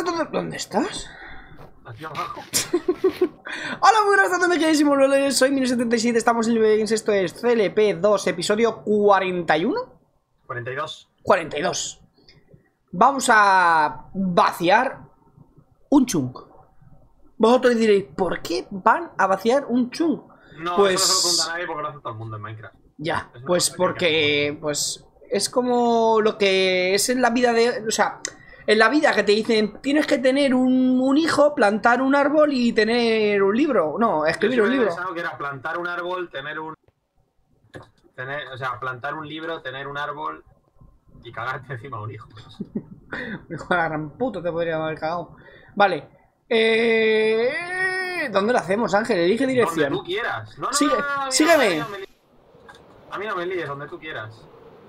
¿Dónde estás? Aquí abajo. Hola, muy buenas a todos, mi queridísimo Lolo, soy Mino77, estamos en el Games, esto es CLP2, episodio 41. 42. 42. Vamos a vaciar un chunk. Vosotros diréis, ¿por qué van a vaciar un chunk? No, pues... eso no se lo pregunta a nadie porque lo hace todo el mundo en Minecraft. Ya, pues porque... Pues es como lo que es en la vida de... O sea... En la vida que te dicen, tienes que tener un hijo, plantar un árbol y tener un libro. No, escribir un libro. Yo pensaba que era plantar un árbol, o sea, plantar un libro, tener un árbol y cagarte encima de un hijo. Hijo de la gran puta, te podría haber cagado. Vale. ¿Dónde lo hacemos, Ángel? Elige dirección. Donde tú quieras. No, sígueme. A mí no me líes, donde tú quieras.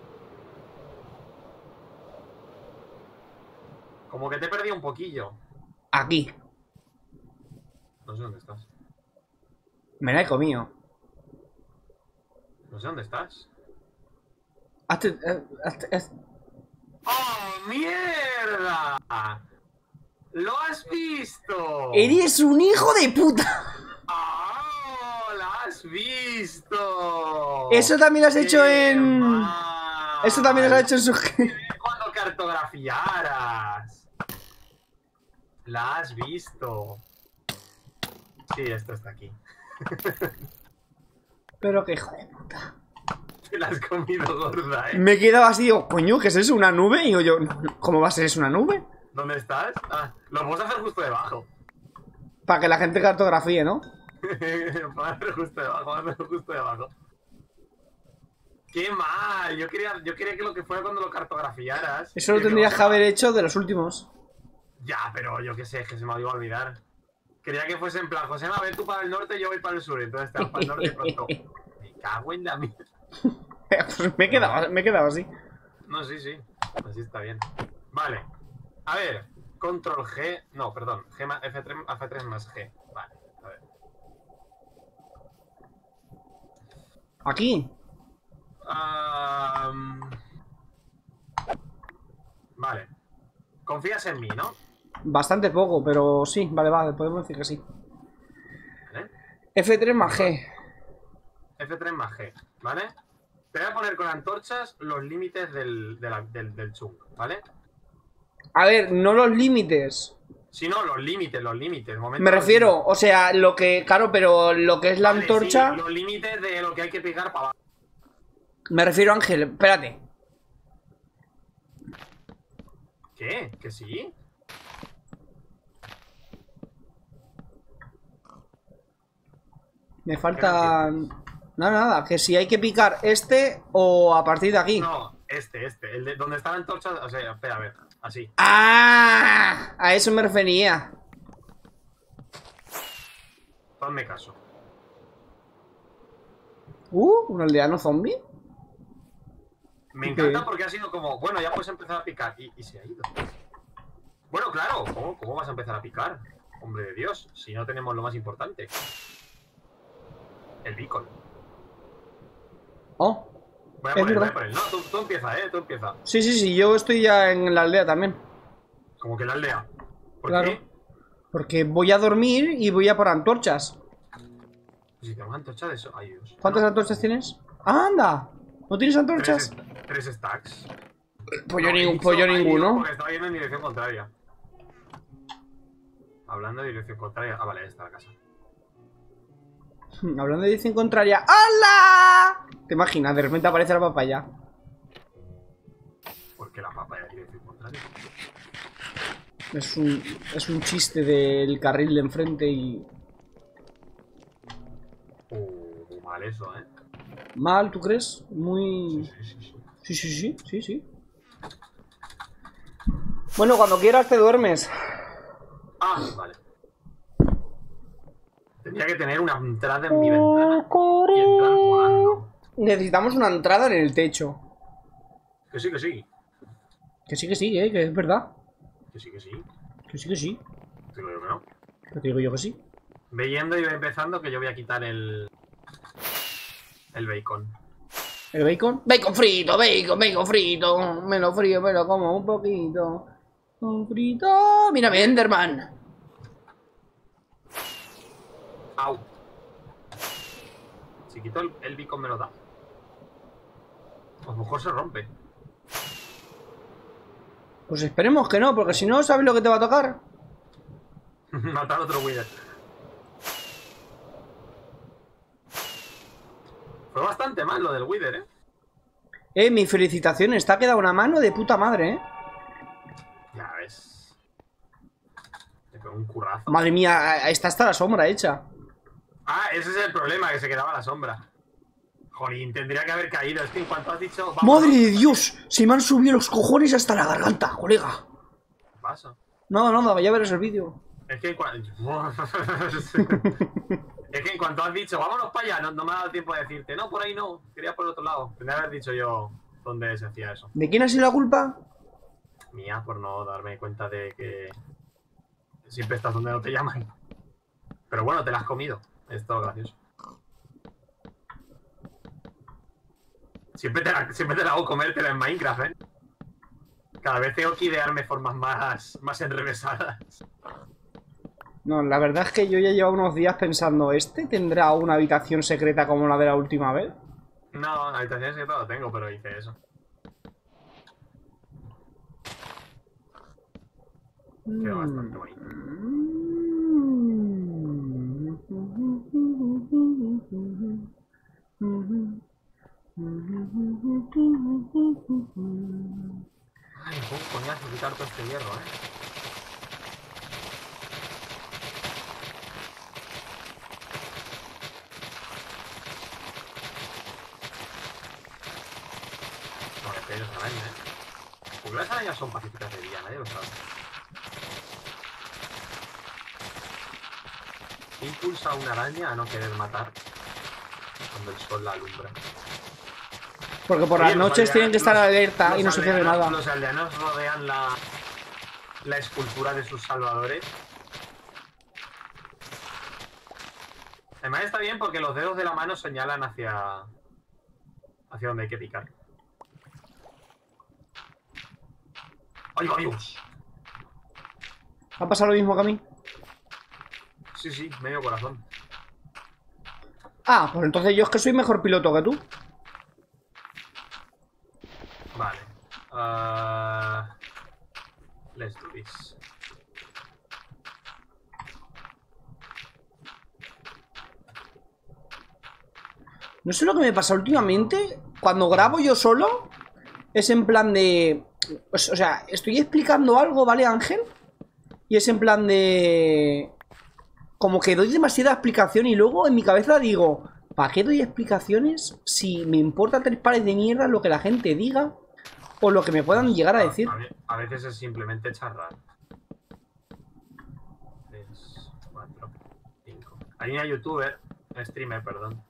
Como que te he perdido un poquillo. Aquí. No sé dónde estás. Me la he comido. No sé dónde estás. ¡Oh, mierda! ¡Lo has visto! ¡Eres un hijo de puta! ¡Oh, lo has visto! Eso también lo has hecho en... Mal. Eso también lo has hecho en su... Cuando cartografiaras. La has visto. Sí, esto está aquí. Pero qué hijo de puta. Te la has comido gorda, Me he quedado así, digo, coño, ¿qué es eso? ¿Una nube? Y digo yo, ¿cómo va a ser eso una nube? ¿Dónde estás? Ah, lo vamos a hacer justo debajo. Para que la gente cartografíe, ¿no? Vamos a hacer justo debajo, vamos a hacer justo debajo. ¡Qué mal! Yo quería que lo que fuera cuando lo cartografiaras. Eso lo tendrías que haber hecho de los últimos. Ya, pero yo qué sé, es que se me iba a olvidar. Quería que fuese en plan, Josema, ve tú para el norte y yo voy para el sur. Entonces te vas para el norte y pronto. Me cago en la mierda. Pues me he quedado así. No, sí, sí. Así está bien. Vale. A ver. Control G. No, perdón. F3 más G. Vale. A ver. Aquí. Vale. Confías en mí, ¿no? Bastante poco, pero sí. Vale, podemos decir que sí. ¿Vale? F3 más G. F3 más G. ¿Vale? Te voy a poner con antorchas los límites del chunk, ¿vale? A ver, no los límites. Si no, los límites. Me refiero, o sea, lo que... Claro, pero lo que es la antorcha... Sí, los límites de lo que hay que picar para abajo. Me refiero, Ángel, espérate. ¿Qué? ¿Que sí? Me faltan... Nada, que si hay que picar este o a partir de aquí. No, este. El de donde está la antorcha. O sea, espera, a ver. Así. ¡Ah! A eso me refería. Hazme caso. ¿Un aldeano zombie? Me encanta porque ha sido como, bueno, ya puedes empezar a picar. Y se ha ido. Bueno, claro. ¿Cómo vas a empezar a picar? Hombre de Dios, si no tenemos lo más importante. El beacon. Oh, Voy a poner. No, tú empieza, tú empieza. Sí, yo estoy ya en la aldea también. Como que la aldea. ¿Por claro. qué? Porque voy a dormir y voy a por antorchas. Si tengo antorchas de eso. Ay, Dios. ¿Cuántas antorchas tienes? ¡Ah, anda! ¿No tienes antorchas? Tres stacks. Pues yo ninguno. Porque estaba yendo en dirección contraria. Hablando de dirección contraria. Ah, vale, ahí está la casa. Hablando de dirección contraria. ¡Hala! ¿Te imaginas? De repente aparece la papaya. ¿Por qué la papaya es dirección contraria? Es un chiste del carril de enfrente y... Muy mal eso, ¿eh? ¿Mal, tú crees? Muy... Sí. Bueno, cuando quieras te duermes. Ah, vale. Tendría que tener una entrada en mi ventana y entrar volando. Necesitamos una entrada en el techo. Que sí. Que sí, que es verdad. Que sí. Que sí. Te digo yo que no. Te digo yo que sí. Ve yendo y ve empezando que yo voy a quitar el bacon. ¿El bacon? Bacon frito. Me lo frío, me lo como un poquito. Un frito. Mira, mi Enderman. Au. Si quito el beacon me lo da. A lo mejor se rompe. Pues esperemos que no, porque si no, ¿sabes lo que te va a tocar? Matar otro Wither. Fue bastante mal lo del Wither, Mis felicitaciones, te ha quedado una mano de puta madre, Ya ves. Te pegó un currazo. Madre mía, está hasta la sombra hecha. Ah, ese es el problema, que se quedaba la sombra. Jolín, tendría que haber caído. Es que en cuanto has dicho... ¡Madre de Dios! Se me han subido los cojones hasta la garganta, colega. ¿Qué pasa? Nada, ya verás el vídeo. Es que en cuanto has dicho, vámonos para allá, no me ha dado tiempo de decirte, no, por ahí no, quería por el otro lado. Tendría que haber dicho yo dónde se hacía eso. ¿De quién ha sido la culpa? Mía, por no darme cuenta de que siempre estás donde no te llaman. Pero bueno, te la has comido. Es todo gracioso. Siempre te la hago comértela en Minecraft, Cada vez tengo que idearme formas más enrevesadas. No, la verdad es que yo ya llevo unos días pensando, ¿este tendrá una habitación secreta como la de la última vez? No, la habitación secreta lo tengo, pero hice eso. Quedó bastante bonito. Ay, un coñazo quitar todo este hierro, No, es que ellos araña, Porque las arañas son pacíficas de día, nadie lo sabe. ¿Qué impulsa a una araña a no querer matar cuando el sol la alumbra? Porque por las noches tienen que estar alerta y no sucede nada. Los aldeanos rodean la escultura de sus salvadores. Además está bien porque los dedos de la mano señalan hacia donde hay que picar. ¡Ay, Dios! ¿Ha pasado lo mismo que a mí? Sí, medio corazón. Ah, pues entonces yo es que soy mejor piloto que tú. Vale. Let's do this. No sé lo que me pasa últimamente. Cuando grabo yo solo, es en plan de... O sea, estoy explicando algo, ¿vale, Ángel? Y es en plan de... Como que doy demasiada explicación y luego en mi cabeza digo, ¿para qué doy explicaciones si me importa tres pares de mierda lo que la gente diga o lo que me puedan llegar a decir? A veces es simplemente charrar. 3, 4, 5. Hay una youtuber, streamer, perdón.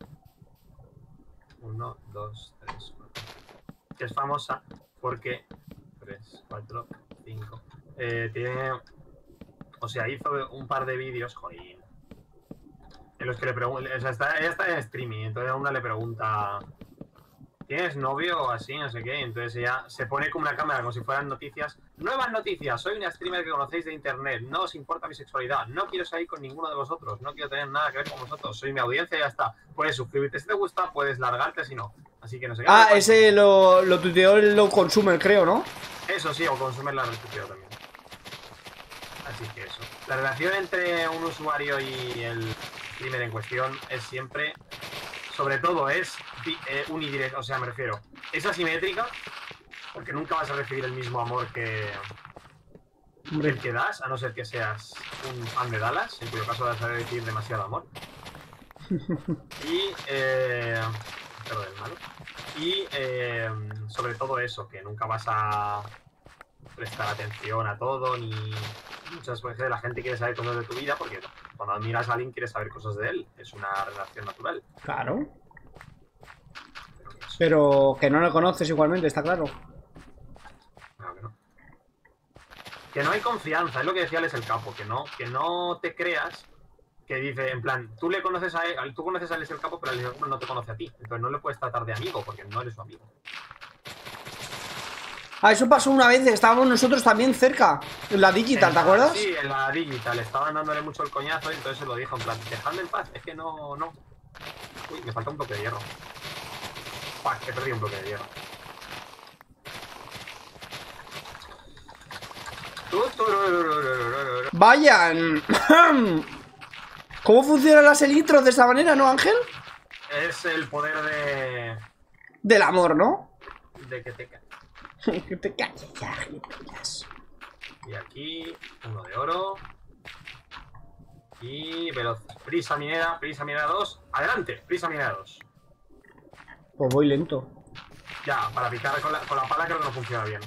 1, 2, 3, 4. Que es famosa porque 3, 4, 5. Tiene... O sea, hizo un par de vídeos, joder, en los que le pregunta, o sea, ella está en streaming, entonces a una le pregunta, ¿tienes novio o así? No sé qué, entonces ella se pone con una cámara como si fueran noticias. Nuevas noticias, soy una streamer que conocéis de internet, no os importa mi sexualidad, no quiero salir con ninguno de vosotros, no quiero tener nada que ver con vosotros, soy mi audiencia y ya está. Puedes suscribirte si te gusta, puedes largarte si no. Así que no sé qué. Ah, ese lo tuiteó el Low Consumer, creo, ¿no? Eso sí, o Consumer la retuiteó también. Así que eso. La relación entre un usuario y el streamer en cuestión es siempre, sobre todo es unidireccional, o sea, me refiero, es asimétrica, porque nunca vas a recibir el mismo amor que el que das, a no ser que seas un fan de Dallas, en cuyo caso vas a recibir demasiado amor. Y pero del malo. Y sobre todo eso, que nunca vas a prestar atención a todo, ni muchas veces la gente quiere saber cosas de tu vida, porque cuando admiras a alguien quieres saber cosas de él, es una relación natural. Claro. Pero que no lo conoces igualmente, está claro. Claro que no. Que no hay confianza, es lo que decía Alex el Capo, que no te creas que dice, en plan, tú conoces a Alex el Capo, pero Alex el Capo no te conoce a ti, entonces no le puedes tratar de amigo, porque no eres su amigo. Ah, eso pasó una vez, estábamos nosotros también cerca. En la Digital, ¿te acuerdas? Sí, en la Digital. Estaban dándole mucho el coñazo y entonces se lo dijo en plan, dejadme en paz, es que no. Uy, me falta un bloque de hierro. Uah, he perdido un bloque de hierro. Vayan. ¿Cómo funcionan las elitros de esta manera, no, Ángel? Es el poder de... Del amor, ¿no? De que te cae. Que te calles ya, gilipollas. Y aquí, uno de oro. Y veloz. Prisa minera 2. Adelante, prisa minera 2. Pues voy lento. Ya, para picar con la pala creo que no funciona bien.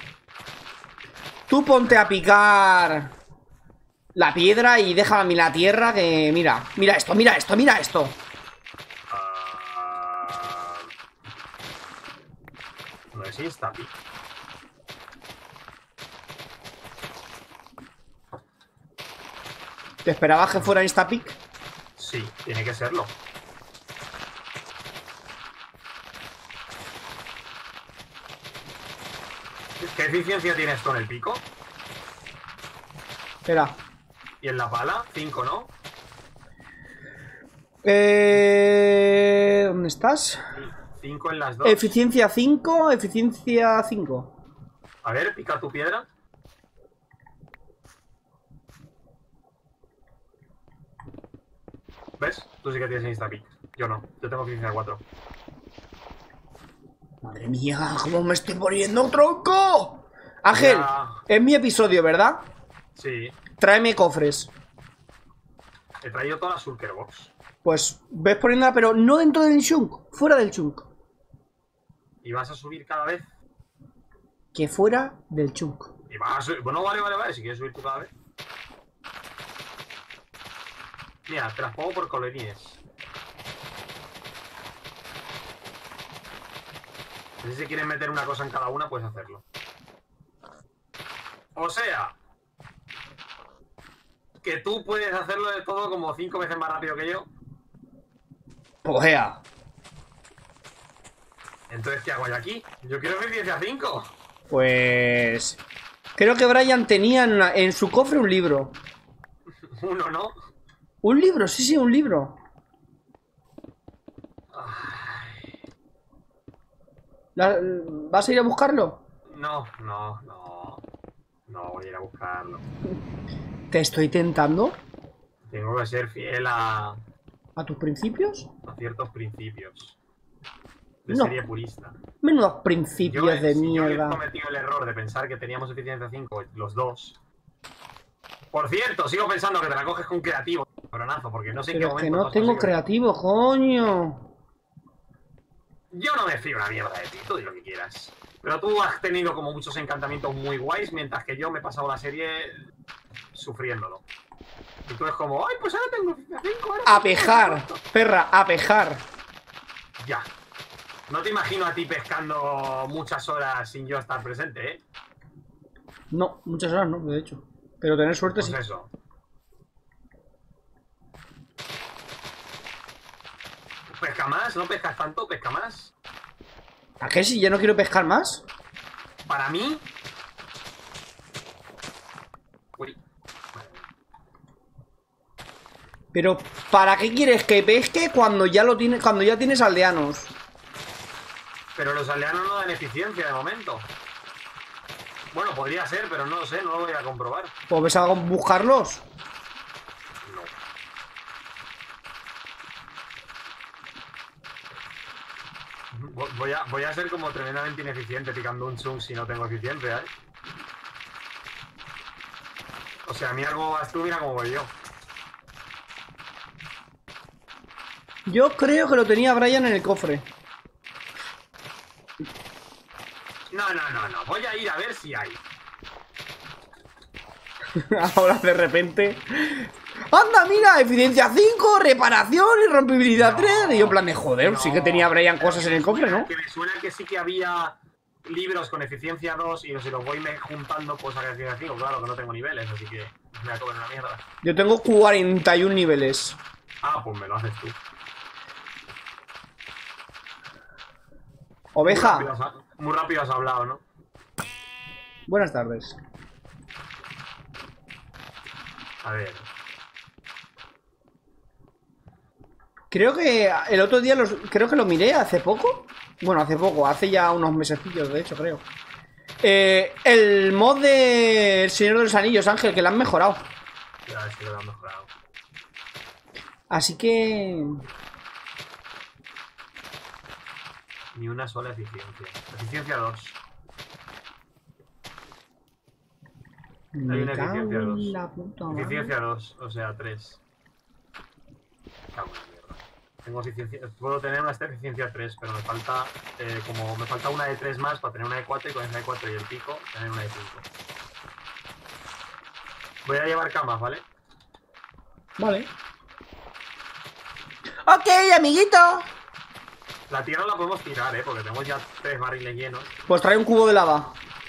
Tú ponte a picar la piedra y déjame a mí la tierra que... Mira, mira esto, mira esto, mira esto. No es instapic. ¿Te esperabas que fuera Instapic? Sí, tiene que serlo. ¿Qué eficiencia tienes con el pico? Espera. ¿Y en la pala? 5, ¿no? ¿Dónde estás? 5 en las dos. Eficiencia 5, eficiencia 5. A ver, pica tu piedra. ¿Ves? Tú sí que tienes Instapic. Yo no. Yo tengo eficiencia 4. Madre mía, ¿cómo me estoy poniendo, tronco? Ángel, Ya. es mi episodio, ¿verdad? Sí. Tráeme cofres. He traído toda la Shulker Box. Pues ves poniéndola, pero no dentro del chunk, fuera del chunk. ¿Y vas a subir cada vez? Que fuera del chunk. ¿Y vas a subir? Bueno, vale. Si quieres subir tú cada vez. Mira, te las pongo por colorines. Si quieres meter una cosa en cada una, puedes hacerlo. O sea, que tú puedes hacerlo de todo como 5 veces más rápido que yo. Pojea. Entonces, ¿qué hago yo aquí? Yo quiero eficiencia 5. Pues... Creo que Brian tenía en su cofre un libro. Uno, ¿no? Un libro, sí, un libro. ¿Vas a ir a buscarlo? No voy a ir a buscarlo. ¿Te estoy tentando? Tengo que ser fiel a ¿A tus principios? ciertos principios. De No. serie purista. Menudos principios de Si yo he mierda. cometido el error de pensar que teníamos eficiencia 5 los dos. Por cierto, sigo pensando que te la coges con creativo, cabronazo, porque no sé en qué Pero que momento no has tengo conseguido. creativo, coño. Yo no me fío una mierda de ti, tú di lo que quieras. Pero tú has tenido como muchos encantamientos muy guays, mientras que yo me he pasado la serie sufriéndolo. Y tú es como, ay, pues ahora tengo eficiencia 5. A pejar, perra, a pejar. Ya. No te imagino a ti pescando muchas horas sin yo estar presente, ¿eh? No, muchas horas no, de hecho. Pero tener suerte Pues sí. eso. ¿Pesca más? ¿No pescas tanto? ¿Pesca más? ¿A qué si ya no quiero pescar más? Para mí... Uy. Pero ¿para qué quieres que pesque cuando ya lo tienes, cuando ya tienes aldeanos? Pero los aldeanos no dan eficiencia de momento. Bueno, podría ser, pero no lo sé, no lo voy a comprobar. Pues ves a buscarlos. No. Voy a ser como tremendamente ineficiente picando un chunk si no tengo eficiencia, ¿eh? O sea, a mí algo vas tú, mira cómo voy yo. Yo creo que lo tenía Brian en el cofre. No. Voy a ir a ver si hay. Ahora de repente... ¡Anda, mira! Eficiencia 5, reparación y rompibilidad 3. Y yo en plan de joder, sí que tenía Brian cosas en el cofre, ¿no? Que me suena que sí que había libros con eficiencia 2 y si los voy juntando, pues a eficiencia 5. Claro que no tengo niveles, así que me voy a comer una mierda. Yo tengo 41 niveles. Ah, pues me lo haces tú. Oveja. Muy rápido has hablado, ¿no? Buenas tardes. A ver. Creo que el otro día creo que lo miré hace poco. Bueno, hace poco, hace ya unos mesecillos, de hecho, creo. El mod de El Señor de los Anillos, Ángel, que lo han mejorado. Ya, sí que lo han mejorado. Así que... Ni una sola eficiencia. Eficiencia 2. Hay una eficiencia 2. La puta madre. Eficiencia 2, o sea, 3. Cago en la mierda. Tengo eficiencia... Puedo tener una eficiencia 3, pero me falta... como me falta una de 3 más para tener una de 4 y con esa de 4 y el pico, tener una de 5. Voy a llevar camas, ¿vale? Vale. Ok, amiguito. La tierra la podemos tirar, porque tenemos ya 3 barriles llenos. Pues trae un cubo de lava.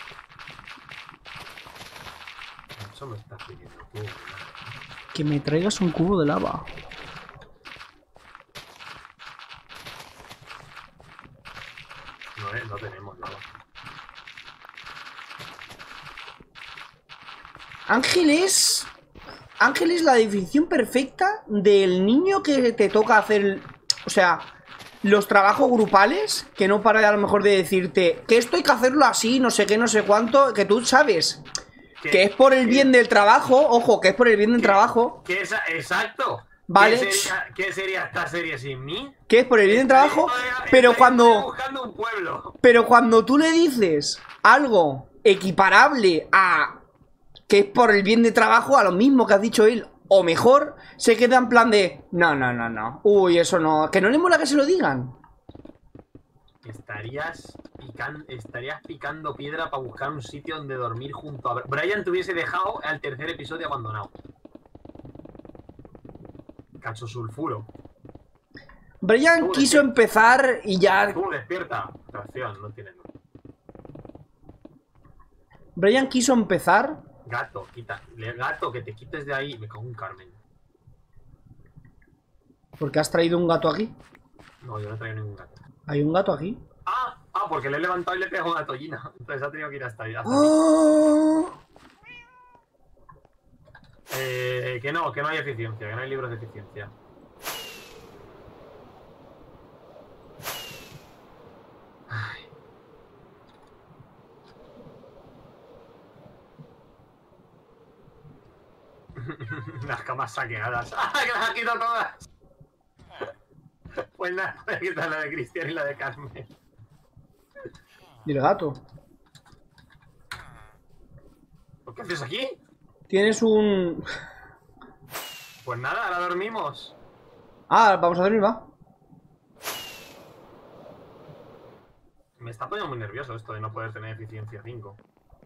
Eso me está pidiendo tú. Que me traigas un cubo de lava. No tenemos nada. Ángel es la definición perfecta del niño que te toca hacer... O sea, los trabajos grupales, que no para a lo mejor de decirte que esto hay que hacerlo así, no sé qué, no sé cuánto, que tú sabes que es por el bien del trabajo, ojo, que es por el bien del trabajo. Exacto. Vale. ¿Qué sería esta serie sin mí? Que es por el bien del trabajo, pero cuando... buscando un pueblo. Pero cuando tú le dices algo equiparable a que es por el bien de trabajo, a lo mismo que has dicho él, o mejor, se queda en plan de no. Uy, eso no. Que no le mola que se lo digan. Estarías picando piedra para buscar un sitio donde dormir junto a... Brian te hubiese dejado al tercer episodio abandonado. Cacho sulfuro. Brian quiso empezar y ya... Tú despierta. Tracción, no tiene luz. Brian quiso empezar... Gato, gato, que te quites de ahí. Me cago en Carmen. ¿Por qué has traído un gato aquí? No, yo no traigo ningún gato. ¿Hay un gato aquí? Porque le he levantado y le he pegado una tollina. Entonces ha tenido que ir hasta ahí. ¡Oh! Que no hay eficiencia, que no hay libros de eficiencia. Ay. Las camas saqueadas. ¡Ah, que las ha quitado todas! Pues nada, voy a quitar la de Cristian y la de Carmen. ¿Y el gato? ¿Por qué haces aquí? Tienes un... Pues nada, ahora dormimos. Vamos a dormir, va. Me está poniendo muy nervioso esto de no poder tener eficiencia 5.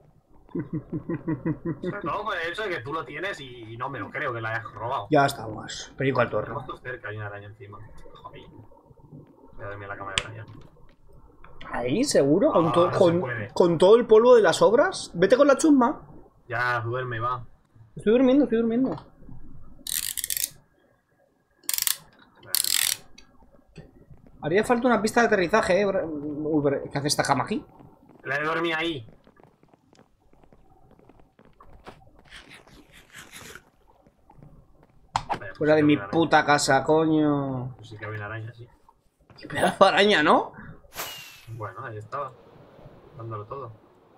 Sobre todo por el hecho de que tú lo tienes y no me lo creo que la hayas robado. Ya estamos. Perico al torno. Justo cerca hay una araña encima. Joder. Voy a dormir en la cama de Brian. Ahí, seguro, con No todo el polvo de las obras. Vete con la chusma. Ya, duerme, va. Estoy durmiendo. Haría falta una pista de aterrizaje, ¿Qué hace esta cama aquí? La he dormido ahí. Vale, Fuera de mi araña. puta casa, coño. Pues sí que había una araña, sí. Qué pedazo de araña, ¿no? Bueno, ahí estaba. Dándolo todo.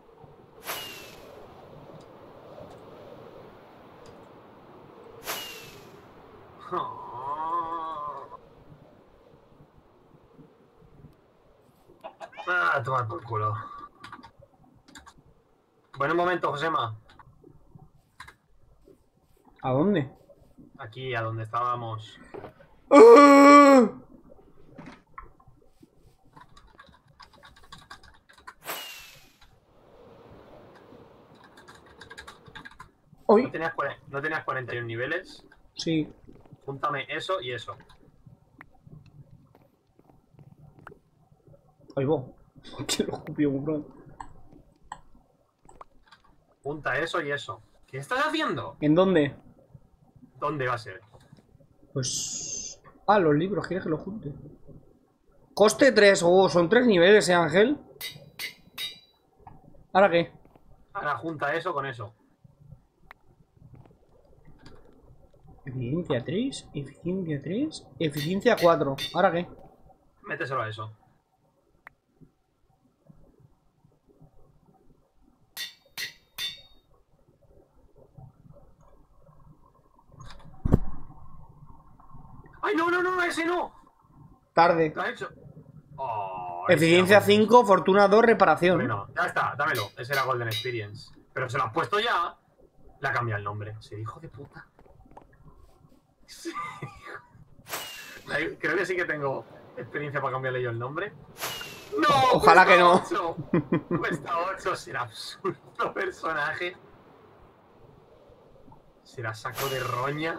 Toma por culo. Buen momento, Josema. ¿A dónde? Aquí, a donde estábamos. ¿Hoy? ¿No tenías 41 niveles? Sí. Júntame eso y eso. Ahí va. Que lo escupió, bro. Junta eso y eso. ¿Qué estás haciendo? ¿En dónde? ¿Dónde va a ser? Pues... los libros, ¿quieres que los junte? Coste 3, son 3 niveles, Ángel. ¿Ahora qué? Ahora junta eso con eso. Eficiencia 3, eficiencia 3, eficiencia 4. ¿Ahora qué? Méteselo a eso. ¡Ay, no, no, no! ¡Ese no! Tarde. ¿Lo has hecho? Oh, Eficiencia 5, fortuna 2, reparación. Bueno, ya está, dámelo. Ese era Golden Experience. Pero se lo has puesto ya. Le ha cambiado el nombre. Ese hijo de puta. Sí. Creo que sí que tengo experiencia para cambiarle yo el nombre. ¡No! Ojalá que no. 8. Cuesta 8. Será absurdo personaje. Será saco de roña.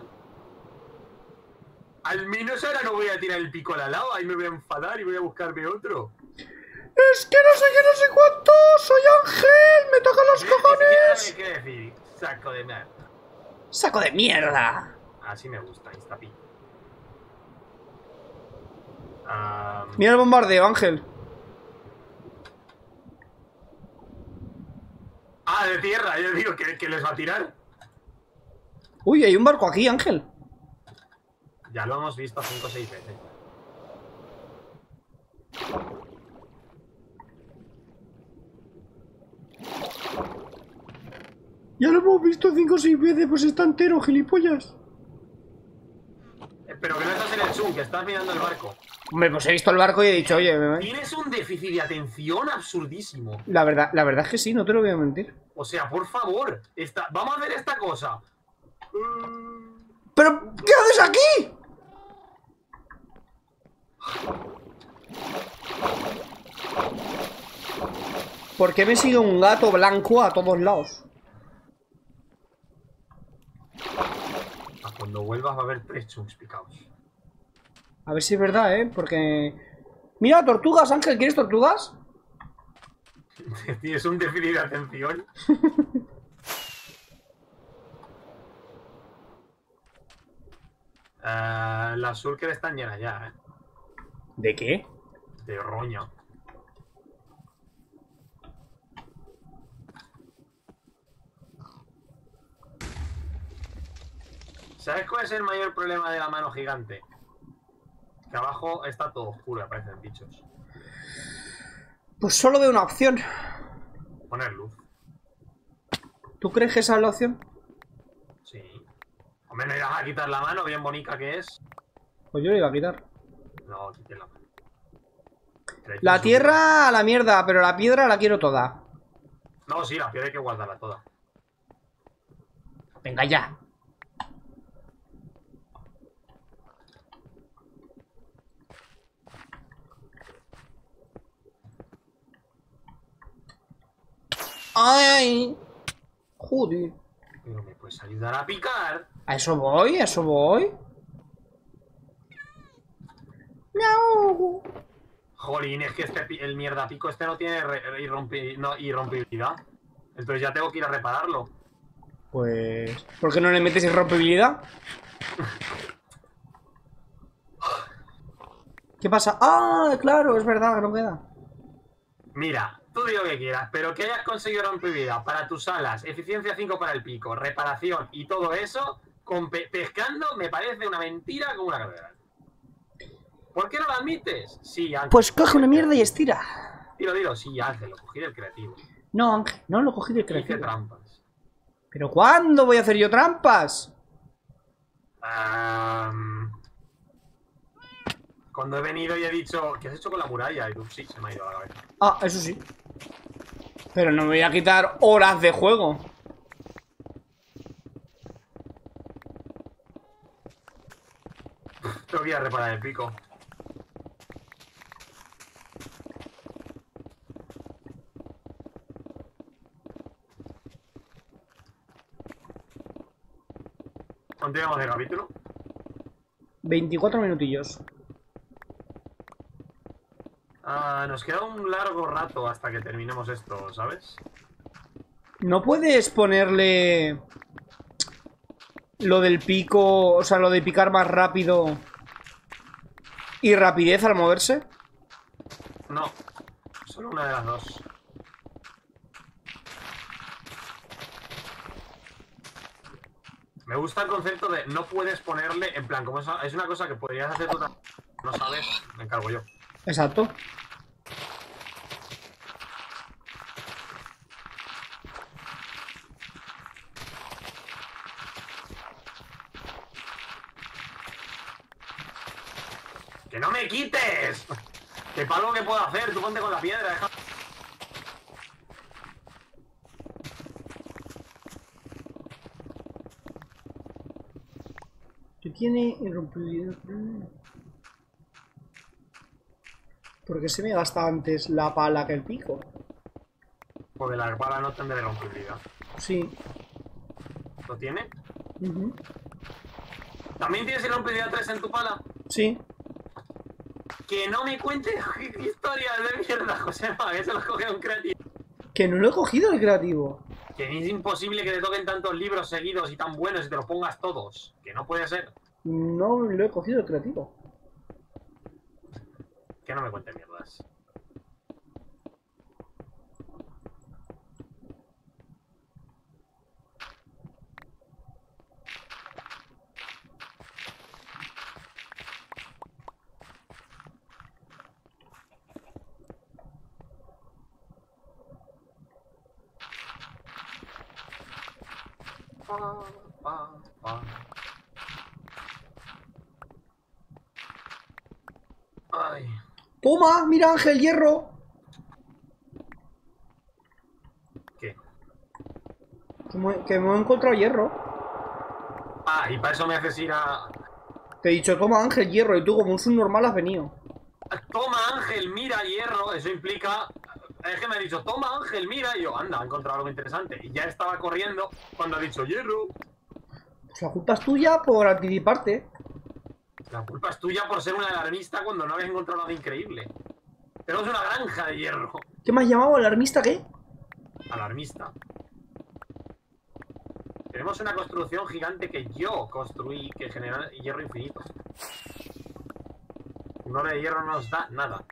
Al menos ahora no voy a tirar el pico a la lava y me voy a enfadar y voy a buscarme otro. Es que no sé qué, no sé cuánto. Soy Ángel, me tocan los cojones. ¿Qué decir? Saco de mierda. Saco de mierda. Así me gusta, Instapi. Mira el bombardeo, Ángel. Ah, de tierra, yo digo que les va a tirar. Uy, hay un barco aquí, Ángel. Ya lo hemos visto 5 o 6 veces. Ya lo hemos visto 5 o 6 veces, pues está entero, gilipollas. Pero que no estás en el zoom, que estás mirando el barco. Hombre, pues he visto el barco y he dicho, oye, Tienes un déficit de atención absurdísimo. la verdad es que sí, no te lo voy a mentir. O sea, por favor, vamos a hacer esta cosa. ¿Pero qué haces aquí? ¿Por qué me sigue un gato blanco a todos lados? Cuando vuelvas va a haber 3 chunks picados. A ver si es verdad, porque... Mira, tortugas, Ángel, ¿quieres tortugas? Tienes un déficit de atención. Las Shulker están llenas ya, ¿De qué? De roña. ¿Sabes cuál es el mayor problema de la mano gigante? Que abajo está todo oscuro y aparecen bichos. Pues solo veo una opción. Poner luz. ¿Tú crees que esa es la opción? Sí. Hombre, no irás a quitar la mano, bien bonita que es. Pues yo le iba a quitar. No, quité la mano. La tierra a la mierda, pero la piedra la quiero toda. No, sí, la piedra hay que guardarla toda. Venga ya. ¡Ay! Joder. Pero me puedes ayudar a picar. A eso voy, a eso voy. ¡Miau! Jolín, es que el mierda pico este no tiene irrompibilidad. Entonces ya tengo que ir a repararlo. Pues... ¿por qué no le metes irrompibilidad? ¿Qué pasa? ¡Ah! Claro, es verdad, no queda. Mira, tú di lo que quieras, pero que hayas conseguido rompibilidad para tus alas, eficiencia 5 para el pico, reparación y todo eso, pescando me parece una mentira como una catedral. ¿Por qué no lo admites? Sí, Ángel. Pues coge una mierda y estira. Dilo, sí, Ángel, lo cogí del creativo. No, Ángel, no lo cogí del Hice creativo. trampas. ¿Pero cuándo voy a hacer yo trampas? Cuando he venido y he dicho, ¿qué has hecho con la muralla? Y tú, sí, se me ha ido a la cabeza. Ah, eso sí. Pero no me voy a quitar horas de juego. Tengo que ir a reparar el pico. ¿Cuánto llevamos de capítulo? 24 minutillos. Nos queda un largo rato hasta que terminemos esto, ¿sabes? ¿No puedes ponerle lo del pico, o sea, lo de picar más rápido y rapidez al moverse? No, solo una de las dos. Me gusta el concepto de no puedes ponerle, en plan, como es una cosa que podrías hacer tú, no sabes, me encargo yo. Exacto. ¡Que no me quites! ¿Qué palo que puedo hacer? Tú ponte con la piedra, deja... ¿Qué tiene irrompibilidad? ¿Por qué se me gasta antes la pala que el pico? Porque la pala no tendrá rompibilidad. Sí. ¿Lo tiene? Ujú. ¿También tienes irrompibilidad 3 en tu pala? Sí. Que no me cuentes historias de mierda, Josema, que se los coge un creativo. Que no lo he cogido el creativo. Que es imposible que te toquen tantos libros seguidos y tan buenos y te los pongas todos. Que no puede ser. No lo he cogido el creativo. Que no me cuentes mierdas. Ay. ¡Toma! ¡Mira, Ángel, hierro! ¿Qué? Que me he encontrado hierro. Ah, y para eso me haces ir a... Te he dicho, toma, Ángel, hierro. Y tú, como un subnormal, has venido. Toma, Ángel, mira, hierro. Eso implica... Es que me ha dicho, toma, Ángel, mira. Y yo, anda, he encontrado algo interesante. Y ya estaba corriendo cuando ha dicho hierro. Pues la culpa es tuya por anticiparte. La culpa es tuya por ser una alarmista cuando no habías encontrado nada increíble. Tenemos una granja de hierro. ¿Qué me has llamado? ¿Alarmista qué? Alarmista. Tenemos una construcción gigante que yo construí que genera hierro infinito. Un oro de hierro no nos da nada.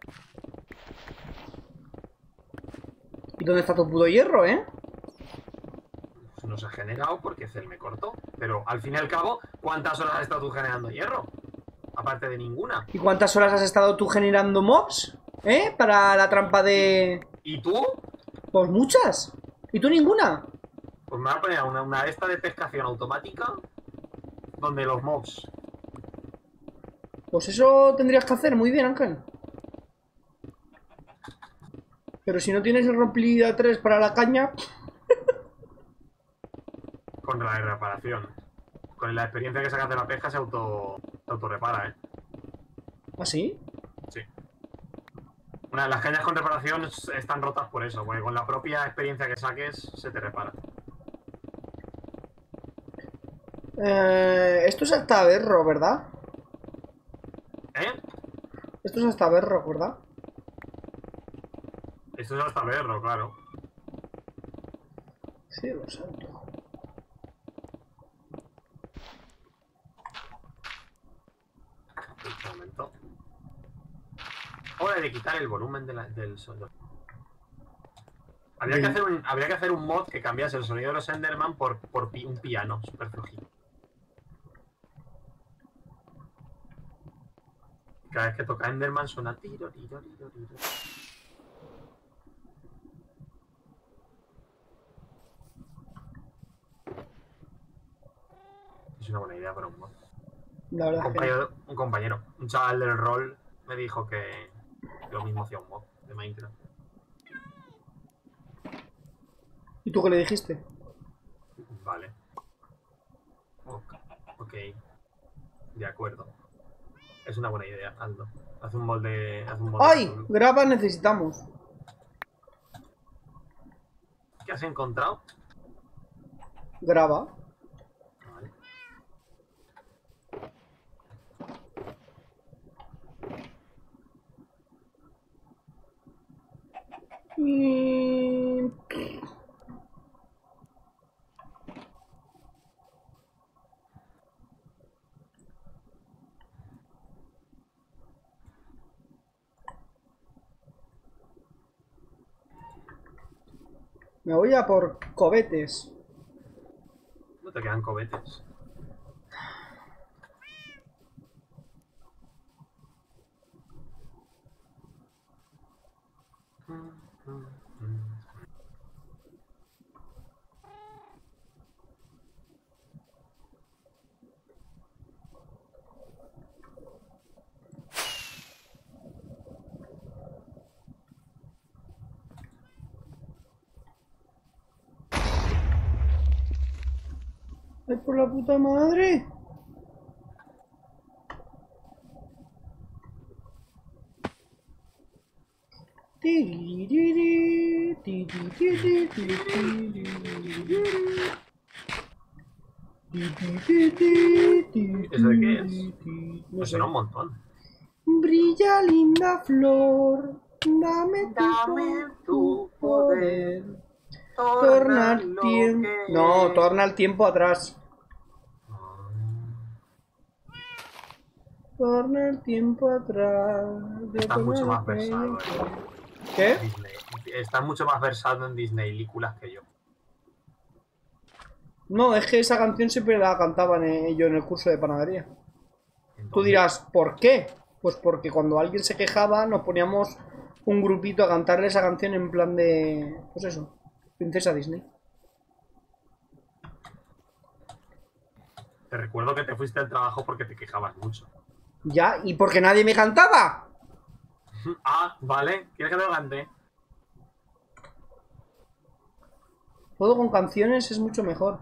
¿Y dónde está tu puto hierro, eh? No se ha generado porque Cel me cortó. Pero al fin y al cabo, ¿cuántas horas has estado tú generando hierro? Aparte de ninguna. ¿Y cuántas horas has estado tú generando mobs? ¿Eh? Para la trampa de... ¿Y tú? Pues muchas. ¿Y tú ninguna? Pues me voy a poner una esta de pescación automática donde los mobs... Pues eso tendrías que hacer, muy bien, Ángel. Pero si no tienes el rompibilidad 3 para la caña... Con la reparación. Con la experiencia que sacas de la pesca se autorrepara, ¿eh? ¿Ah, sí? Sí. Las cañas con reparación están rotas por eso, porque con la propia experiencia que saques se te repara. Esto es hasta berro, ¿verdad? ¿Eh? Esto es hasta berro, ¿verdad? Esto es hasta verlo, claro. Cielo santo. Un momento. Hora de quitar el volumen del sonido. Habría que hacer un mod que cambiase el sonido de los Enderman por un piano súper flojito. Cada vez que toca Enderman suena tiro, tiro, tiro, tiro. Es una buena idea para un mod. La verdad Un chaval del rol me dijo que lo mismo hacía un mod de Minecraft. ¿Y tú qué le dijiste? Vale. Ok. De acuerdo. Es una buena idea, Aldo. Haz un mod de... ¡Ay! Grava necesitamos. ¿Qué has encontrado? Grava. Vale. Me voy a por cohetes. No te quedan cohetes. ¡Ay, por la puta madre! ¿Eso de qué es? No Me sé. suena un montón. Brilla linda flor, dame tu poder. Torna el tiempo. No, torna el tiempo atrás. Torna el tiempo atrás. Está mucho más versado ¿Qué? Disney. Está mucho más versado en Disney-lículas que yo. No, es que esa canción siempre la cantaban yo en el curso de panadería. Tú Entonces, dirás, ¿por qué? Pues porque cuando alguien se quejaba nos poníamos un grupito a cantarle esa canción en plan de... Pues eso, Princesa Disney. te recuerdo que te fuiste al trabajo porque te quejabas mucho. Ya, ¿y porque nadie me cantaba? Ah, vale. ¿Quieres que te lo cante? Todo con canciones es mucho mejor.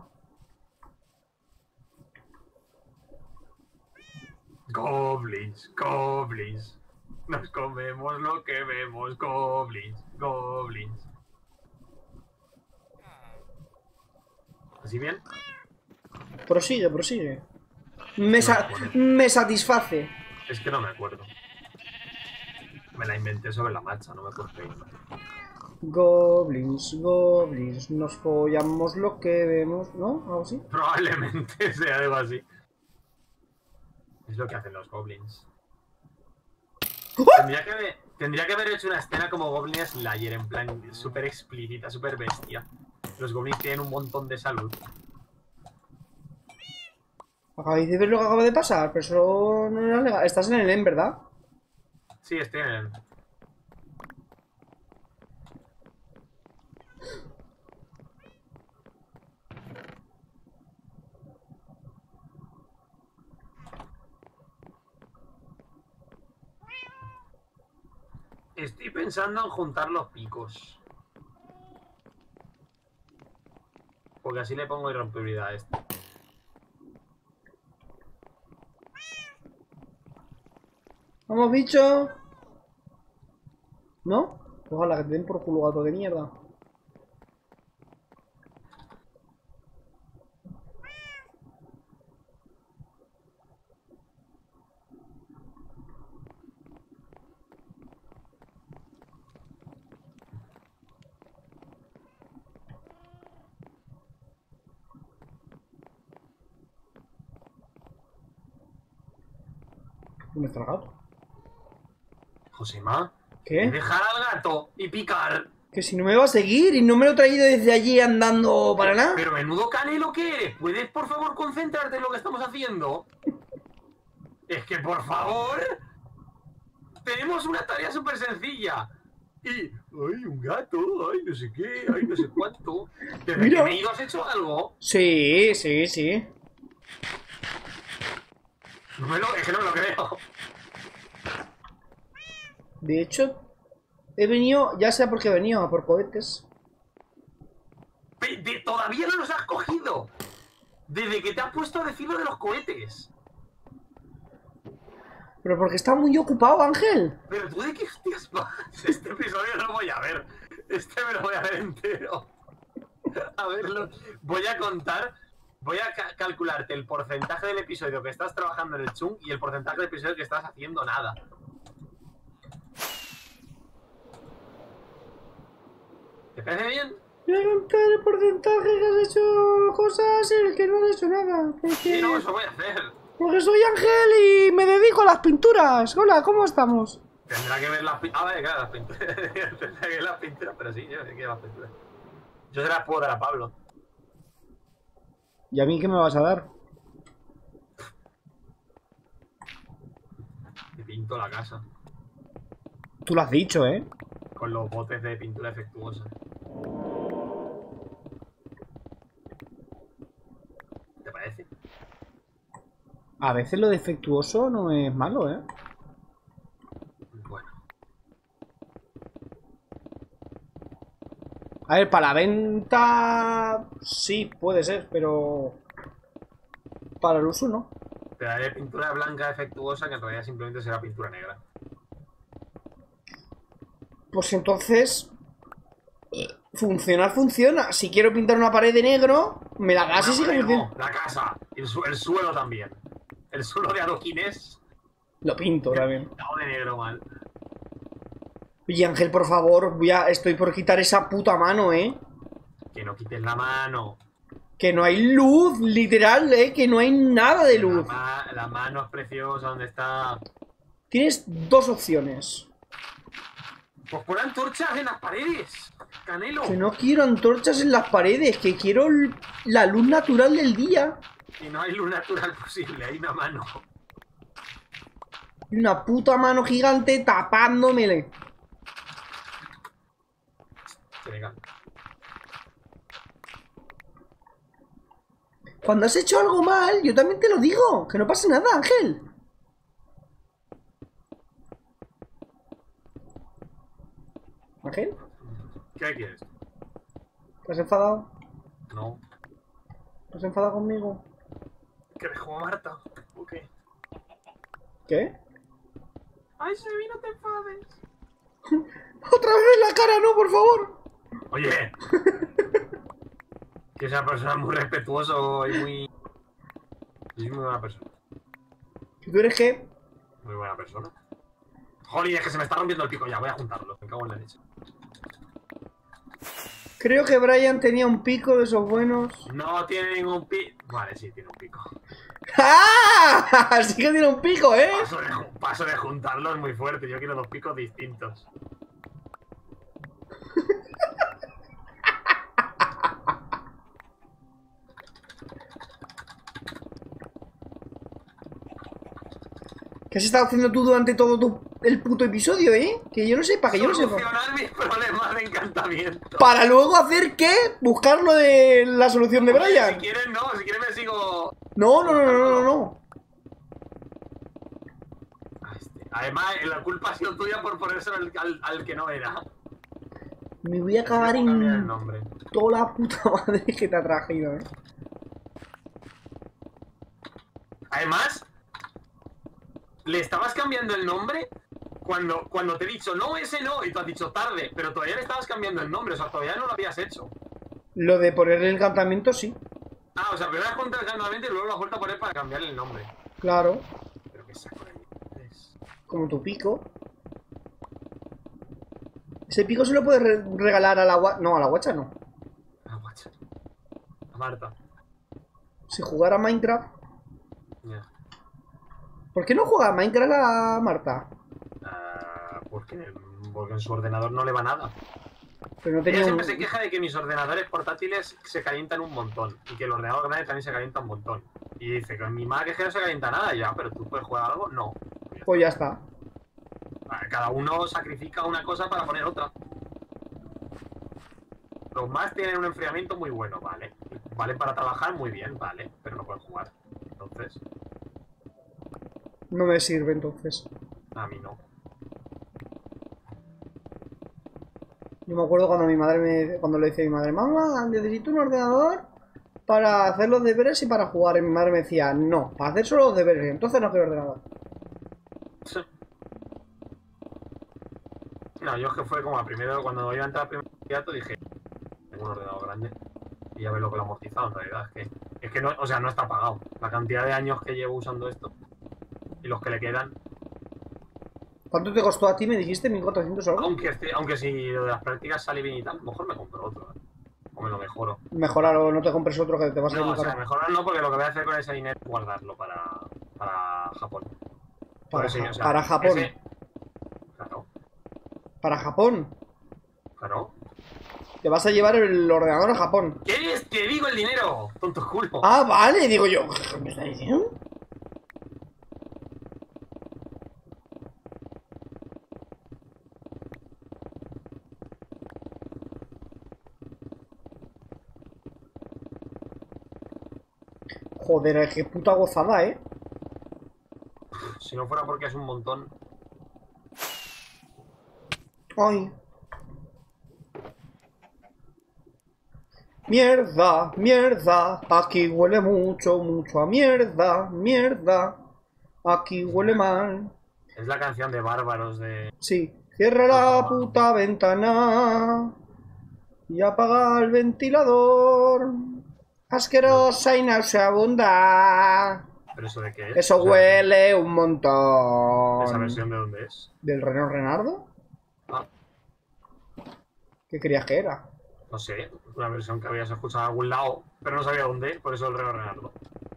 Goblins, goblins. Nos comemos lo que vemos. Goblins, goblins. ¿Así bien? Prosigue, prosigue. acuerdo. Me satisface. Es que no me acuerdo. Me la inventé sobre la marcha, no me acuerdo. Goblins, goblins, nos follamos lo que vemos, ¿no? ¿Algo así? Probablemente sea algo así. Es lo que hacen los goblins. Tendría que haber hecho una escena como Goblin Slayer, en plan súper explícita, súper bestia. Los goblins tienen un montón de salud. Acabáis de ver lo que acaba de pasar, pero eso no era legal. Estás en el EN, ¿verdad? Sí, estoy en... Estoy pensando en juntar los picos. Porque así le pongo irrompibilidad a este. Vamos, bicho. ¿No? Ojalá que te den por culo, gato de mierda. ¿Dónde está el gato? Josema, ¿Qué? dejar al gato y picar. Que si no me va a seguir y no me lo he traído desde allí andando para nada. Pero menudo canelo que eres. ¿Puedes por favor concentrarte en lo que estamos haciendo? Es que por favor. Tenemos una tarea súper sencilla. Y, ay, un gato, ay, no sé qué, ay, no sé cuánto. ¿Desde Mira. que me he ido has hecho algo? Sí, sí, sí. Es que no me lo creo. De hecho, he venido, ya sea porque he venido a por cohetes. Todavía no los has cogido. Desde que te has puesto a decir lo de los cohetes. Pero porque está muy ocupado, Ángel. Pero tú de qué hostias vas. Este episodio no lo voy a ver. Este me lo voy a ver entero. A verlo. Voy a contar. Voy a calcularte el porcentaje del episodio que estás trabajando en el chung y el porcentaje del episodio que estás haciendo nada. ¿Te parece bien? Voy a contar el porcentaje que has hecho cosas y el que no has hecho nada. Sí, no, eso voy a hacer. Porque soy Ángel y me dedico a las pinturas. Hola, ¿cómo estamos? Tendrá que ver las pinturas. Ah, vale, claro, las pinturas. Tendrá que ver las pinturas, pero sí, yo sé que las pinturas. Yo se las puedo dar a Pablo. ¿Y a mí qué me vas a dar? Te pinto la casa. Tú lo has dicho, ¿eh? con los botes de pintura efectuosa. ¿Te parece? A veces lo defectuoso no es malo, ¿eh? Bueno. A ver, para la venta... sí, puede ser, pero... para el uso no. Te daré pintura blanca defectuosa que en realidad simplemente será pintura negra. Pues entonces... funcionar funciona. Si quiero pintar una pared de negro, me la das y sigue funcionando. La casa, el suelo también. El suelo de adoquines. Lo pinto también. Pintado de negro mal. Oye, Ángel, por favor, estoy por quitar esa puta mano, ¿eh? Que no quites la mano. Que no hay luz, literal, ¿eh? Que no hay nada de luz. La mano es preciosa, ¿dónde está? Tienes dos opciones. Pues pon antorchas en las paredes, Canelo. Que no quiero antorchas en las paredes, que quiero la luz natural del día. Y no hay luz natural posible, hay una mano. Y una puta mano gigante tapándomele. Venga. Cuando has hecho algo mal, yo también te lo digo. Que no pase nada, Ángel. ¿Ángel? ¿Qué quieres? ¿Te has enfadado? No. ¿Te has enfadado conmigo? ¿Que dejó a Marta? ¿O qué? ¿Qué? Ay, Sebi, no te enfades. ¡Otra vez en la cara, no, por favor! Oye. Que esa persona es muy respetuoso y muy... Es muy buena persona. ¿Y tú eres qué? Muy buena persona. Joder, es que se me está rompiendo el pico ya, voy a juntarlo. Me cago en la leche. Creo que Brian tenía un pico de esos buenos. No tiene ningún pico. Vale, sí, tiene un pico. ¡Ah! Sí que tiene un pico, ¿eh? Paso de juntarlos muy fuerte. Yo quiero dos picos distintos. ¿Qué has estado haciendo tú durante todo el puto episodio, eh? Que yo no sepa, que yo no sepa. Solucionar mis problemas de encantamiento. ¿Para luego hacer qué? ¿Buscar lo de la solución de Brian? Si quieres, no. Si quieres me sigo... No. Además, la culpa ha sido tuya por ponérselo al que no era. Me voy a acabar Cambiar el en nombre. toda la puta madre que te ha traído, eh. Además, le estabas cambiando el nombre cuando te he dicho, no, ese no, y tú has dicho tarde, pero todavía le estabas cambiando el nombre, o sea, todavía no lo habías hecho. Lo de ponerle el encantamiento, sí. Ah, o sea, primero has contado el encantamiento y luego lo has vuelto a poner para cambiarle el nombre. Claro. Pero qué saco de mierdas. Como tu pico. Ese pico se lo puedes regalar a la guacha. No, a la guacha no. Ah, guacha. A Marta. Si jugara a Minecraft. Ya. ¿Por qué no juega a Minecraft a Marta? Porque en su ordenador no le va nada. Pero no Ella tenía siempre se queja de que mis ordenadores portátiles se calientan un montón y que el ordenador grande también se calienta un montón. Y dice que en mi Mac es que no se calienta nada ya, pero tú puedes jugar algo, no. Pues ya está. Cada uno sacrifica una cosa para poner otra. Los Macs tienen un enfriamiento muy bueno, vale. Vale para trabajar muy bien, vale, pero no pueden jugar. Entonces, No me sirve entonces. a mí no. Yo me acuerdo cuando le decía a mi madre, mamá, necesito un ordenador para hacer los deberes y para jugar. Y mi madre me decía, no, para hacer solo los deberes, entonces no quiero ordenador. No, yo es que fue como primero, cuando iba a entrar al primer teatro dije, tengo un ordenador grande y ya ves lo que lo he amortizado en realidad. Es que no, o sea, no está pagado. La cantidad de años que llevo usando esto y los que le quedan. ¿Cuánto te costó a ti? Me dijiste 1400 o algo. Aunque si lo de las prácticas sale bien y tal, a lo mejor me compro otro. O me lo mejoro. Mejorar o no te compres otro que te vas a ir No, muy o sea, caro. mejorar no, porque lo que voy a hacer con ese dinero es guardarlo para Japón. Para Japón. Claro, Para Japón. claro. Te vas a llevar el ordenador a Japón. ¿Qué es? ¡Te digo el dinero! ¡Tonto culo! Ah, vale, digo yo. ¿Qué me está diciendo? Joder, qué puta gozada, ¿eh? Si no fuera porque es un montón. Ay. Mierda, mierda. Aquí huele mucho, mucho a mierda, mierda. Aquí huele mal. Es la canción de Bárbaros de... Sí. Cierra la puta ventana. Y apaga el ventilador. Asquerosa y nauseabunda. ¿Pero eso de qué es? Eso O sea, huele un ¿esa montón. versión de dónde es? ¿Del Reno Renardo? Ah, ¿Qué creías que era? no sé, una versión que habías escuchado en algún lado, pero no sabía dónde, por eso el Reno Renardo.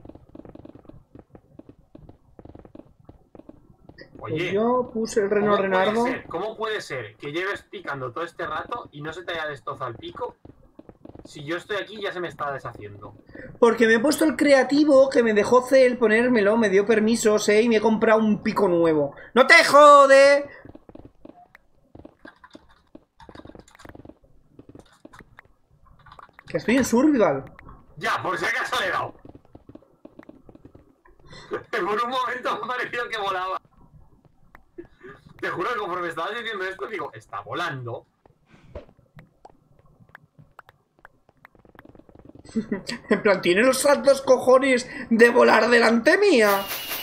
Pues Oye, yo puse el Reno Renardo. ¿cómo puede ser que lleves picando todo este rato y no se te haya destrozado el pico? Si yo estoy aquí ya se me está deshaciendo. Porque me he puesto el creativo que me dejó Cel ponérmelo, me dio permisos, y me he comprado un pico nuevo. ¡No te jode! Que estoy en Survival. Ya, por si acaso le he dado. Por un momento me ha parecido que volaba. Te juro que conforme estabas diciendo esto, digo, está volando. En plan, tiene los santos cojones de volar delante mía.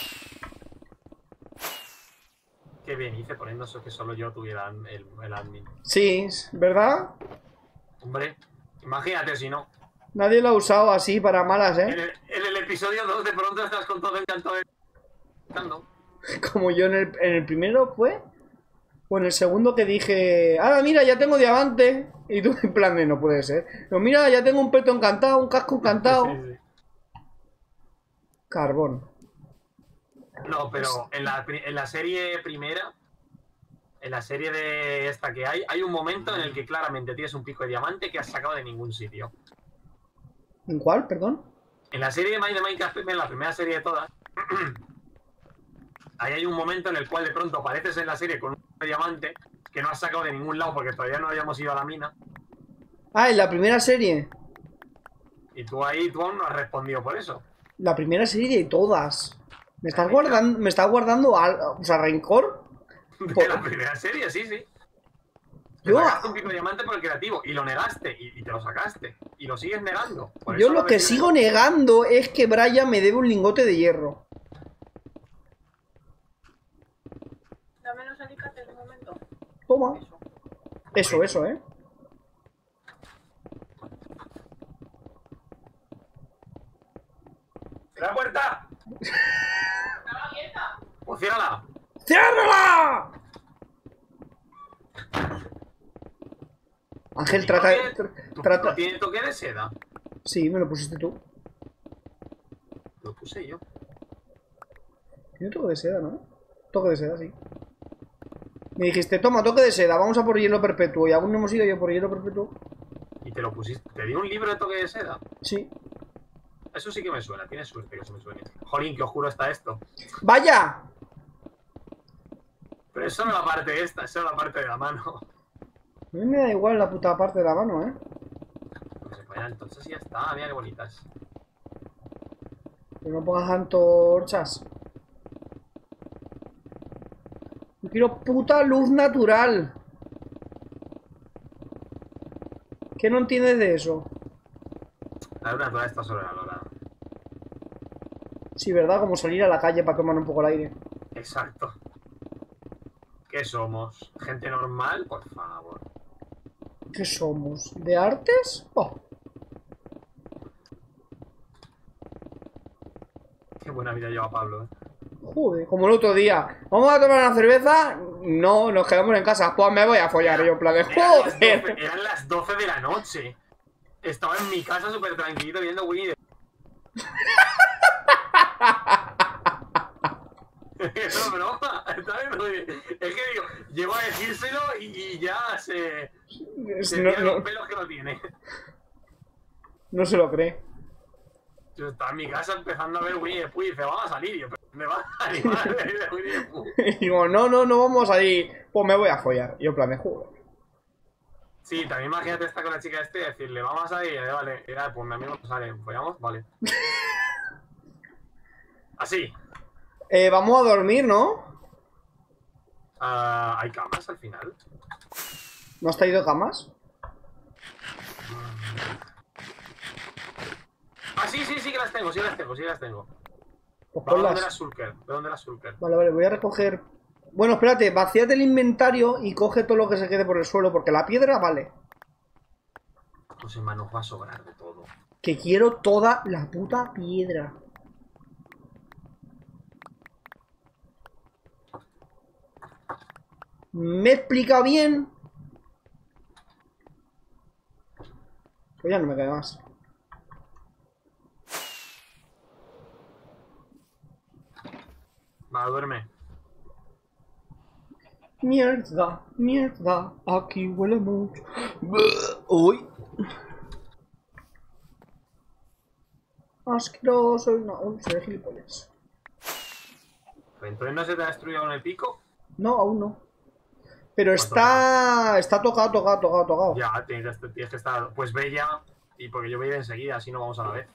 Qué bien hice poniéndose que solo yo tuviera el admin. Sí, ¿verdad? Hombre, imagínate si no. Nadie lo ha usado así para malas, En ¿eh? el episodio 2 de pronto estás con todo encantado de... Como yo en el primero fue. O en el segundo que dije, ah, mira, ya tengo diamante. Y tú en plan de, no puede ser. Pero mira, ya tengo un peto encantado, un casco encantado. Sí, sí. Carbón. No, pero en la serie primera, en la serie de esta que hay un momento en el que claramente tienes un pico de diamante que has sacado de ningún sitio. ¿En cuál, perdón? En la serie de Minecraft, la primera serie de todas, ahí hay un momento en el cual de pronto apareces en la serie con un diamante que no has sacado de ningún lado porque todavía no habíamos ido a la mina. Ah, en la primera serie. Y tú aún no has respondido por eso. La primera serie de todas. ¿Me estás guardando o sea, rencor? De la primera serie, sí, sí. Te sacaste un pico de diamante por el creativo y lo negaste y te lo sacaste. Y lo sigues negando. Yo lo que sigo negando es que Brian me debe un lingote de hierro. Dame los alicates un momento. Toma. Eso, ¿eh? ¡La puerta! ¡Estaba abierta! ¡Pues ciérrala! ¡Ciérrala! Ángel, trata... ¿No tiene toque de seda? Sí, me lo pusiste tú. Lo puse yo. Tiene toque de seda, ¿no? Toque de seda, sí. Me dijiste, toma, toque de seda, vamos a por hielo perpetuo. Y aún no hemos ido yo por hielo perpetuo. Y te lo pusiste. ¿Te di un libro de toque de seda? Sí. Eso sí que me suena. Tienes suerte que eso me suene. Jolín, qué oscuro está esto. ¡Vaya! Pero es solo la parte esta, es solo la parte de la mano. A mí me da igual la puta parte de la mano, ¿eh? Pues se vayan, entonces ya está. Mira qué bonitas. Que no pongas antorchas. Yo quiero puta luz natural. ¿Qué no entiendes de eso? La luna toda está sobrevalorada. Sí, ¿verdad? Como salir a la calle para tomar un poco el aire. Exacto. ¿Qué somos? ¿Gente normal? Por favor. ¿Qué somos? ¿De artes? Oh. Qué buena vida lleva Pablo, Joder, como el otro día. ¿Vamos a tomar una cerveza? No, nos quedamos en casa. Pues me voy a follar. Y yo en plan de joder. Eran las 12 de la noche. Estaba en mi casa súper tranquilito viendo Winnie the... Es broma. Es que digo, llego a decírselo y ya se tira los pelos que no tiene. No se lo cree. Yo estaba en mi casa empezando a ver Winnie the Pooh y dice, vamos a salir. Y yo, ¿pero dónde vas a animar a ver Winnie the Pooh? Y digo, no vamos a ir. Pues me voy a follar. Y yo en plan de joder. Sí, también imagínate estar con la chica y decirle, vamos a ir, vale, ya, pues mi amigo sale, ¿follamos? Vale. Así. Vamos a dormir, ¿no? ¿Hay camas al final? ¿No has traído camas? Ah, sí, que las tengo, sí las tengo. Pues Va donde ponlas. la Sulker, ve donde la Sulker. Vale, voy a recoger... Bueno, espérate, vacíate el inventario y coge todo lo que se quede por el suelo, porque la piedra vale. Pues en manos va a sobrar de todo. Que quiero toda la puta piedra. ¿Me he explicado bien? Pues ya no me queda más. Va, duerme. Mierda, mierda, aquí huele mucho. Uy. Asqueroso. No, uy, soy de gilipollas. ¿Entonces no se te ha destruido con el pico? No, aún no. Pero ¿Cuánto está tocado. Ya, tienes que estar... Pues ve ya, y porque yo voy a ir enseguida, así no vamos a la vez.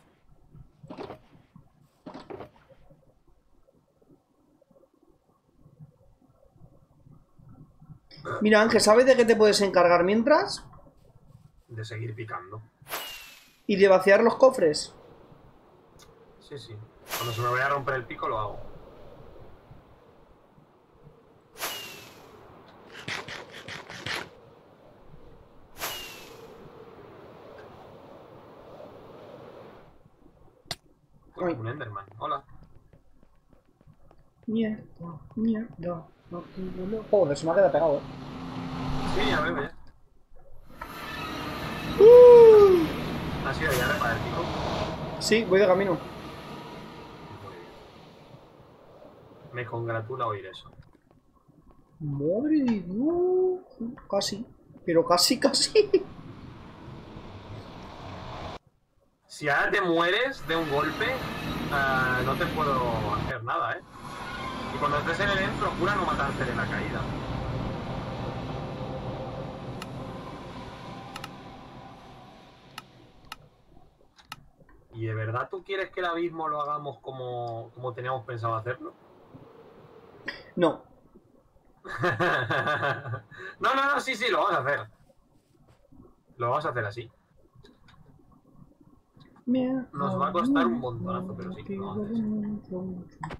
Mira, Ángel, ¿sabes de qué te puedes encargar mientras? De seguir picando. Y de vaciar los cofres. Sí. Cuando se me vaya a romper el pico lo hago. Uy, Ay. un Enderman, hola. Mierda. Aquí huele... Joder, se me ha quedado pegado, Sí, ya veo ya. ¿Has ido ya a reparar el pico? Sí, voy de camino. Muy bien. Me congratula oír eso. Madre de Dios. Casi. Pero casi. Si ahora te mueres de un golpe, no te puedo hacer nada, ¿eh? Y cuando estés en el end, procura no matarte en la caída. ¿Y de verdad tú quieres que el abismo lo hagamos como teníamos pensado hacerlo? No. No, sí, lo vamos a hacer. Lo vamos a hacer así. Nos va a costar un montonazo, pero sí, lo vamos a hacer.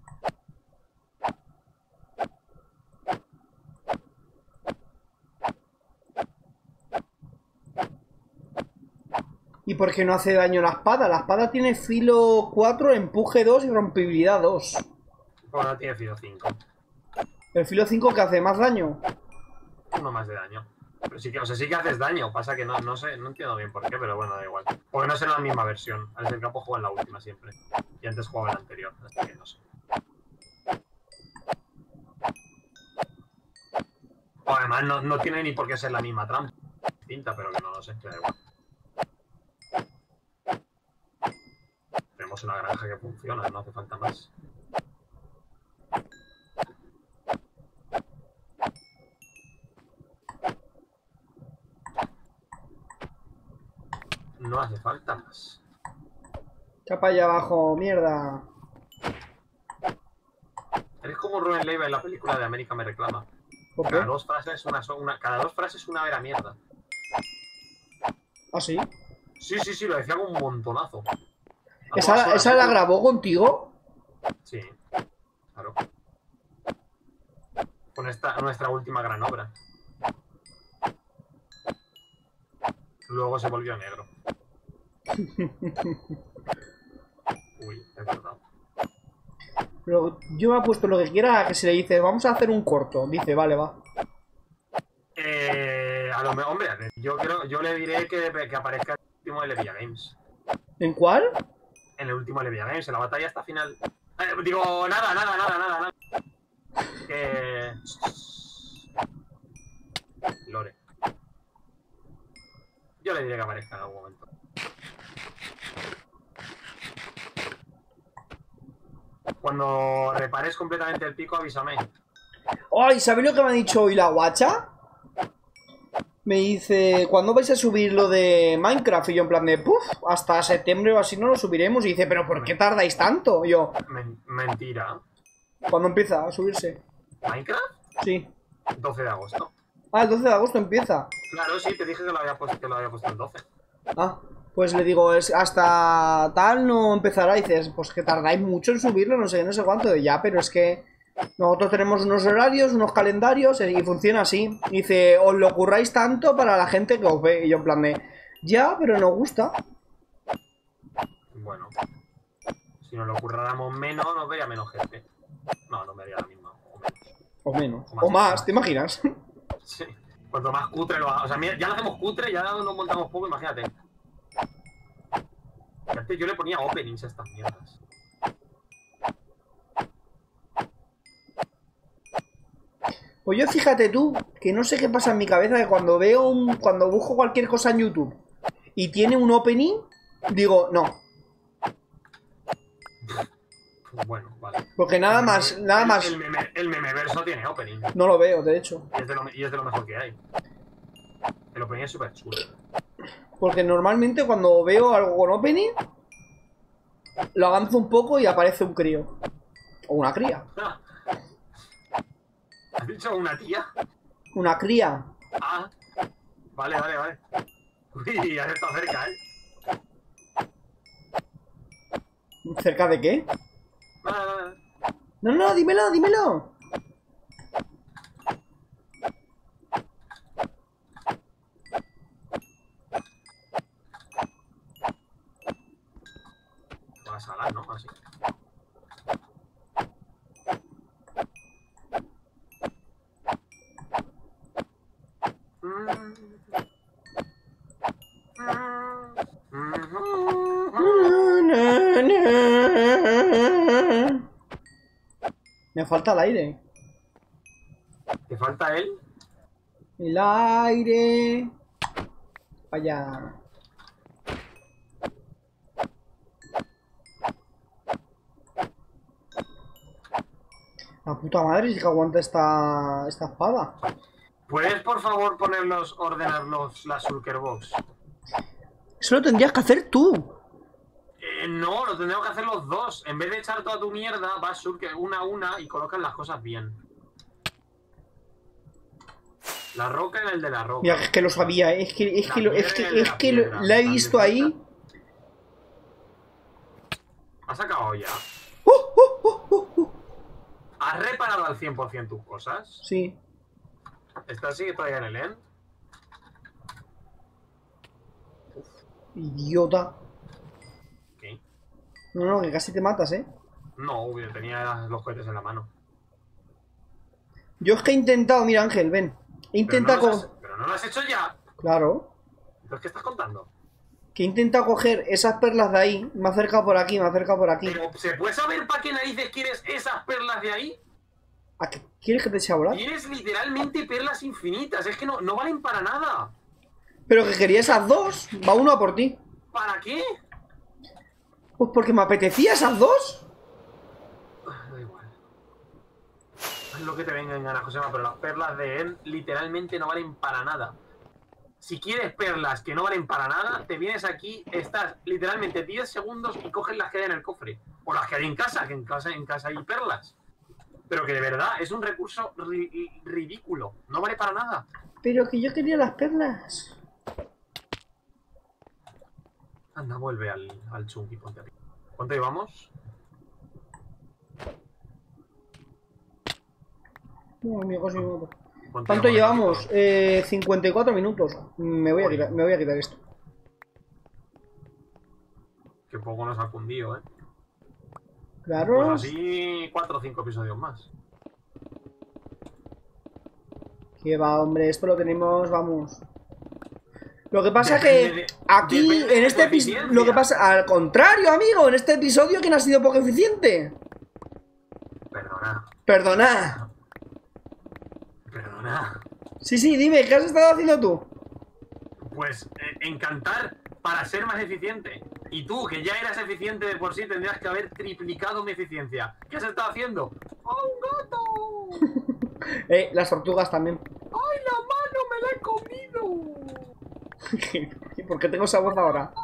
¿Y por qué no hace daño la espada? La espada tiene filo 4, empuje 2 y rompibilidad 2. Bueno, ahora tiene filo 5. ¿El filo 5 que hace más daño? Uno más de daño. Pero sí que, o sea, sí que haces daño. Pasa que no sé, no entiendo bien por qué, pero bueno, da igual. Porque no es en la misma versión. Al ser capo juega en la última siempre. Y antes jugaba en la anterior, así que no sé. O además no tiene ni por qué ser la misma trampa. Distinta, pero que no lo sé, que da igual. Tenemos una granja que funciona, no hace falta más. No hace falta más. Chapa allá abajo, mierda. Eres como Rubén Leiva en la película de América me reclama. ¿Por qué? Cada dos frases una vera mierda. ¿Ah, sí? Sí, lo decía con un montonazo. ¿Esa la grabó contigo? Sí, claro. Con nuestra última gran obra. Luego se volvió negro. Uy, es verdad. Pero yo me he puesto lo que quiera a que se le dice, vamos a hacer un corto. Dice, vale, va. A lo mejor, hombre, yo le diré que aparezca en el último de Levia Games. ¿En cuál? En el último de Levia Games, en la batalla hasta final. Digo, nada. Que... Lore. Yo le diré que aparezca en algún momento. Cuando repares completamente el pico, avísame. ¡Ay! ¿Sabéis lo que me ha dicho hoy la guacha? Me dice, ¿cuándo vais a subir lo de Minecraft? Y yo en plan de, puf, hasta septiembre o así no lo subiremos. Y dice, ¿pero por qué tardáis tanto? Y yo, Mentira. ¿cuándo empieza a subirse? ¿Minecraft? Sí. 12 de agosto. Ah, el 12 de agosto empieza. Claro, sí, te dije que lo había puesto el 12. Ah, pues le digo, es hasta tal no empezará. Y dices, pues que tardáis mucho en subirlo, no sé qué, no sé cuánto. Y ya, pero es que nosotros tenemos unos horarios, unos calendarios y funciona así. Y dice, os lo curráis tanto para la gente que os ve. Y yo en plan de, ya, pero nos gusta. Bueno. Si nos lo curráramos menos, nos vería menos gente. No, no me vería la misma. O menos. O más, ¿te imaginas? Sí. Cuanto más cutre lo haga. O sea, mira, ya lo hacemos cutre, ya nos montamos poco, imagínate. Antes yo le ponía openings a estas mierdas. Pues yo fíjate tú, que no sé qué pasa en mi cabeza, que cuando veo cuando busco cualquier cosa en YouTube y tiene un opening, digo, no. Bueno, vale. Porque nada más. El memeverso tiene opening. No lo veo, de hecho. Y es de lo mejor que hay. El opening es súper chulo. Porque normalmente cuando veo algo con opening, lo avanzo un poco y aparece un crío. O una cría. ¿Has dicho una tía? Una cría. Ah. Vale. Uy, has estado cerca, ¿eh? ¿Cerca de qué? Ah. No, dímelo. Vas a dar, ¿no? Así. Me falta el aire. ¿Te falta él? El aire. Vaya. La puta madre, si que aguanta esta espada. ¿Puedes, por favor, ordenar las Shulker Box? Eso lo tendrías que hacer tú. No, lo tendremos que hacer los dos. En vez de echar toda tu mierda, vas Shulker una a una y colocas las cosas bien. La roca en el de la roca. Mira, es que lo sabía, es que la he visto ahí. ¿Has acabado ya? ¿Has reparado al 100% tus cosas? Sí. ¿Estás sigue todavía en el end? Idiota. ¿Qué? No, que casi te matas, ¿eh? No, tenía los cohetes en la mano. Yo es que he intentado, mira Ángel, ven. He intentado Pero no lo has hecho ya. Claro. ¿Entonces qué estás contando? Que he intentado coger esas perlas de ahí. Me ha acercado por aquí, me ha acercado por aquí. Pero, ¿se puede saber para qué narices quieres esas perlas de ahí? ¿A qué quieres que te eche a volar? Tienes literalmente perlas infinitas. Es que no valen para nada. Pero que quería esas dos. Va uno a por ti. ¿Para qué? Pues porque me apetecía esas dos. Da igual. Haz lo que te venga en gana, Josema, pero las perlas de él literalmente no valen para nada. Si quieres perlas que no valen para nada, te vienes aquí, estás literalmente 10 segundos y coges las que hay en el cofre. O las que hay en casa, que en casa hay perlas. Pero que de verdad es un recurso ridículo. No vale para nada. Pero que yo quería las perlas. Anda, vuelve al chunky, ponte aquí. ¿Cuánto llevamos? No, amigo, sí, no. ¿Cuánto ¿Cuánto llevamos? 54 minutos. Me voy a quitar esto. Que poco nos ha fundido, ¿eh? Claro. Pues así 4 o 5 episodios más. Que va, hombre, esto lo tenemos, vamos. Lo que pasa que aquí, en este episodio, lo que pasa, al contrario, amigo, en este episodio, ¿quién ha sido poco eficiente? Perdona. Sí, dime, ¿qué has estado haciendo tú? Pues encantar para ser más eficiente. Y tú, que ya eras eficiente de por sí, tendrías que haber triplicado mi eficiencia. ¿Qué has estado haciendo? ¡Oh, un gato! Las tortugas también. ¡Ay, la mano me la he comido! ¿Y por qué tengo esa voz ahora?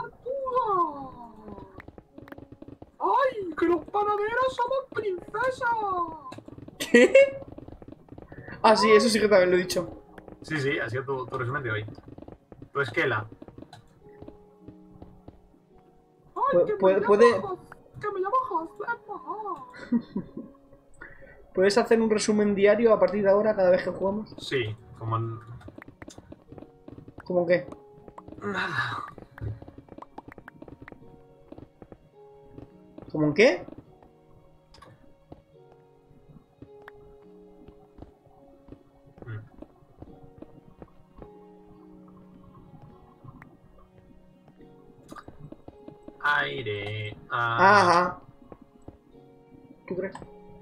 ¡Ay, que los panaderos somos princesas! ¿Qué? Ah, sí, eso sí que también lo he dicho. Sí, sí, ha sido tu resumen de hoy. Tu esquela. Puede, Que me llamo José. ¿Puedes hacer un resumen diario a partir de ahora cada vez que jugamos? Sí, como... ¿Cómo qué? ¿Cómo en qué? Aire. Ajá. ¿Tú crees?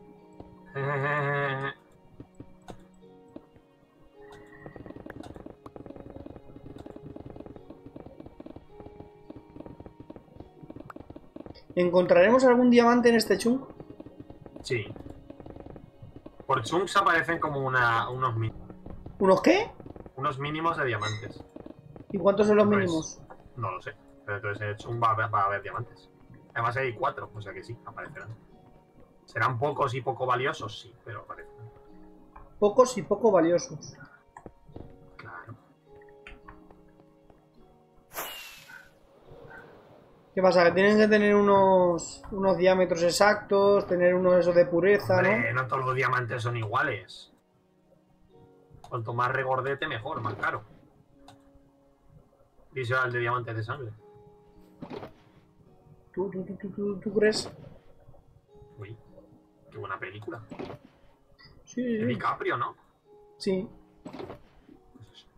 ¿Encontraremos algún diamante en este chunk? Sí. Por chunks aparecen como ¿Unos qué? unos mínimos de diamantes. ¿Y cuántos son los Pues, mínimos? No lo sé. Pero entonces en el chunk va a haber diamantes. Además hay 4, o sea que sí, aparecerán. ¿Serán pocos y poco valiosos? Sí, pero aparecen. Pocos y poco valiosos. Claro. ¿Qué pasa? Que tienen que tener unos diámetros exactos, tener unos esos de pureza, Hombre, ¿no? no todos los diamantes son iguales. Cuanto más regordete, mejor, más caro. Visual de diamantes de sangre. ¿Tú crees? Uy, qué buena película. Sí, De sí. DiCaprio, ¿no? Sí. Pues eso.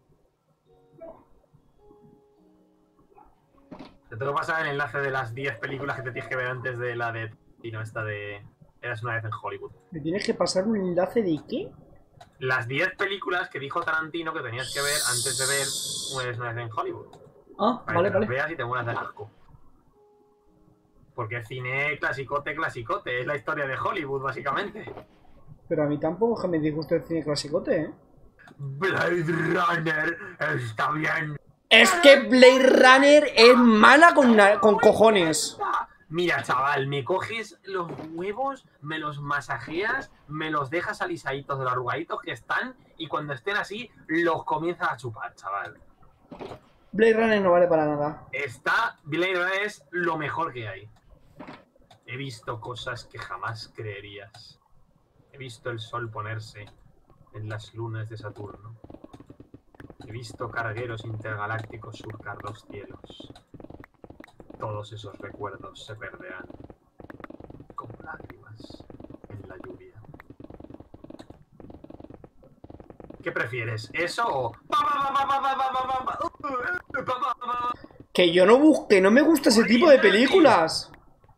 Te tengo que pasar el enlace de las 10 películas que te tienes que ver antes de la de... Y no, esta de... Eras una vez en Hollywood. ¿Me tienes que pasar un enlace de qué? Las 10 películas que dijo Tarantino que tenías que ver antes de ver Eres una vez en Hollywood. Ah, Para vale, que las vale. veas y te mueras de asco. Porque es cine clasicote, clasicote. Es la historia de Hollywood, básicamente. Pero a mí tampoco es que me disguste el cine clasicote, ¿eh? Blade Runner está bien. Es que Blade Runner es mala con cojones. Mira, chaval, me coges los huevos, me los masajeas, me los dejas alisaditos de los arrugaditos que están y cuando estén así, los comienzas a chupar, chaval. Blade Runner no vale para nada. Blade Runner es lo mejor que hay. He visto cosas que jamás creerías. He visto el sol ponerse en las lunas de Saturno. He visto cargueros intergalácticos surcar los cielos. Todos esos recuerdos se perderán como lágrimas en la lluvia. ¿Qué prefieres? ¿Eso o...? Que yo no busque, no me gusta ese tipo de películas.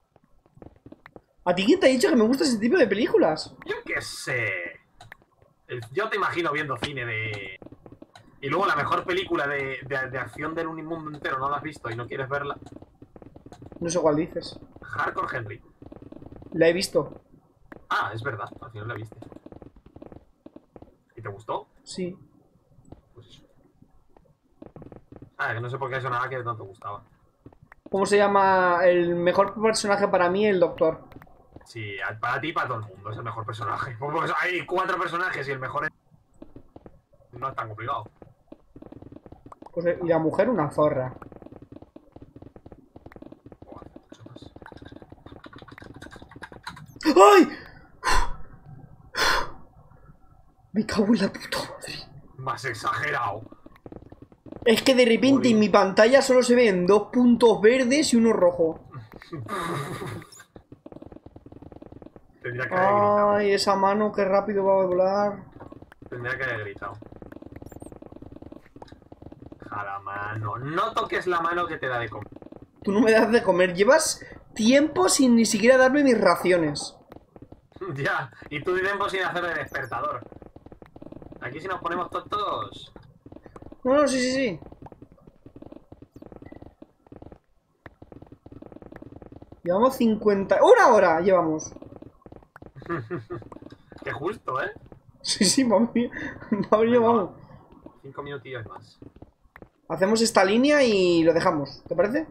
¿A ti quién te ha dicho que me gusta ese tipo de películas? Yo qué sé. Yo te imagino viendo cine de... Y luego la mejor película de acción del mundo entero no la has visto y no quieres verla. No sé cuál dices. Hardcore Henry. La he visto. Ah, es verdad, al final la viste. ¿Y te gustó? Sí. Pues eso. Ah, que no sé por qué eso nada que no te gustaba. ¿Cómo se llama el mejor personaje para mí? El doctor. Sí, para ti y para todo el mundo es el mejor personaje. Pues hay 4 personajes y el mejor es... No es tan complicado. Pues, y la mujer una zorra. ¡Ay! Me cago en la puta madre. Más exagerado. Es que de repente en mi pantalla solo se ven 2 puntos verdes y uno rojo. Tendría que haber gritado. Ay, esa mano, qué rápido va a volar. Tendría que haber gritado. A la mano. No toques la mano que te da de comer. Tú no me das de comer. Llevas tiempo sin ni siquiera darme mis raciones. Ya, y tú tiempo sin hacer de despertador. Aquí si nos ponemos todos... No, no, sí, sí, sí. Llevamos 50... ¡Una hora llevamos! Qué justo, ¿eh? Sí, sí, vamos. Vamos, Venga, vamos. 5 minutillos más. Hacemos esta línea y lo dejamos, ¿te parece?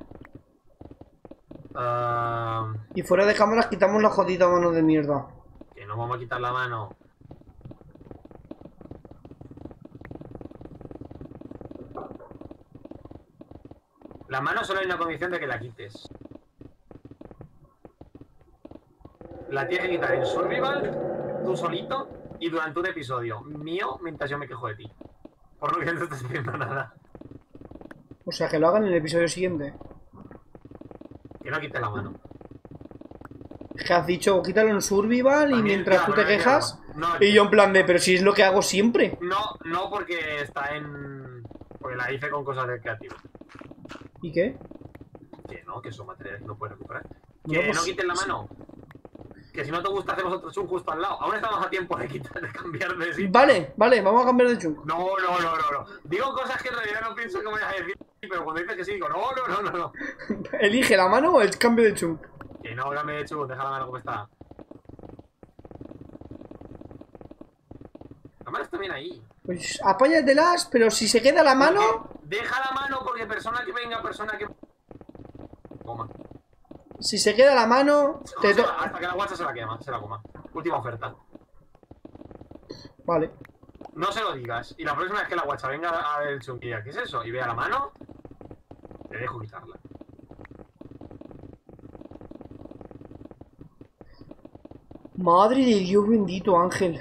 Y fuera de cámaras quitamos la jodida mano de mierda. Que nos vamos a quitar la mano. La mano solo hay una condición de que la quites. La tienes que quitar en Survival, tú solito, y durante un episodio mío, mientras yo me quejo de ti. Por lo que no estás haciendo nada. O sea, que lo hagan en el episodio siguiente. Que no quites la mano. Es que has dicho, quítalo en Survival y También, mientras ya, tú pero te no quejas. quiero, no, Y yo en plan de, pero si es lo que hago siempre. No, porque está en... Porque la hice con cosas de creativo. ¿Y qué? Que son materiales que no puedes recuperar. No, Que pues- no quites la mano. Que si no te gusta hacemos otro chunk justo al lado. Aún estamos a tiempo de quitar, de cambiar de sitio. Vale, vamos a cambiar de chunk. No. Digo cosas que en realidad no pienso que me vayas a decir, pero cuando dices que sí, digo, no. Elige la mano o el cambio de chunk. Que no, dame de chunk, deja la mano como está. La mano está bien ahí. Pues apáñatelas, pero si se queda la mano. Porque deja la mano porque persona que venga, persona que... Toma. Si se queda la mano. Te to- Hasta que la guacha se la coma. Última oferta. Vale. No se lo digas. Y la próxima vez que la guacha venga a ver el chunquilla, ¿qué es eso? Y vea la mano, te dejo quitarla. Madre de Dios bendito, Ángel.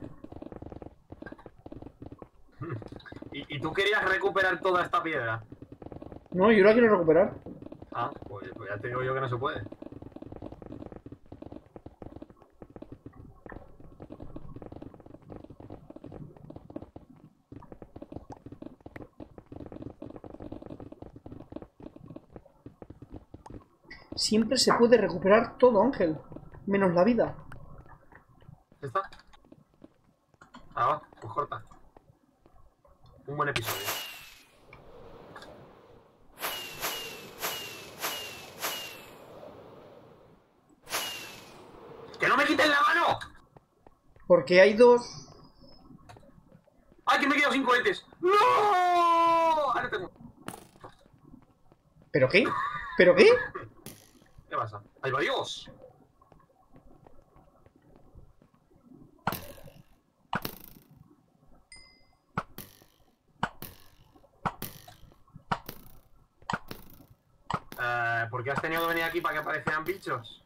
¿Y tú querías recuperar toda esta piedra? No, yo la quiero recuperar. Ah, pues ya te digo yo que no se puede. Siempre se puede recuperar todo, Ángel. Menos la vida. ¿Ya está? Ah, va, pues corta. Un buen episodio. ¡Que no me quiten la mano! Porque hay dos. ¡Ay, que me he quedado sin cohetes! ¡No! Ahora tengo... ¿Pero qué? ¿Pero qué? ¿Qué pasa? ¡Ahí va Dios! ¿Por qué has tenido que venir aquí para que aparecieran bichos?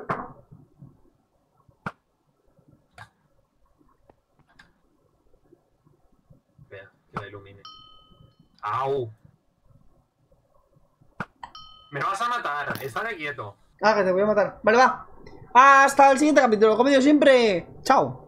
Espera, que la ilumine. ¡Au! Me vas a matar, estate quieto. Ah, que te voy a matar. Vale, va. Hasta el siguiente capítulo. Como digo siempre. Chao.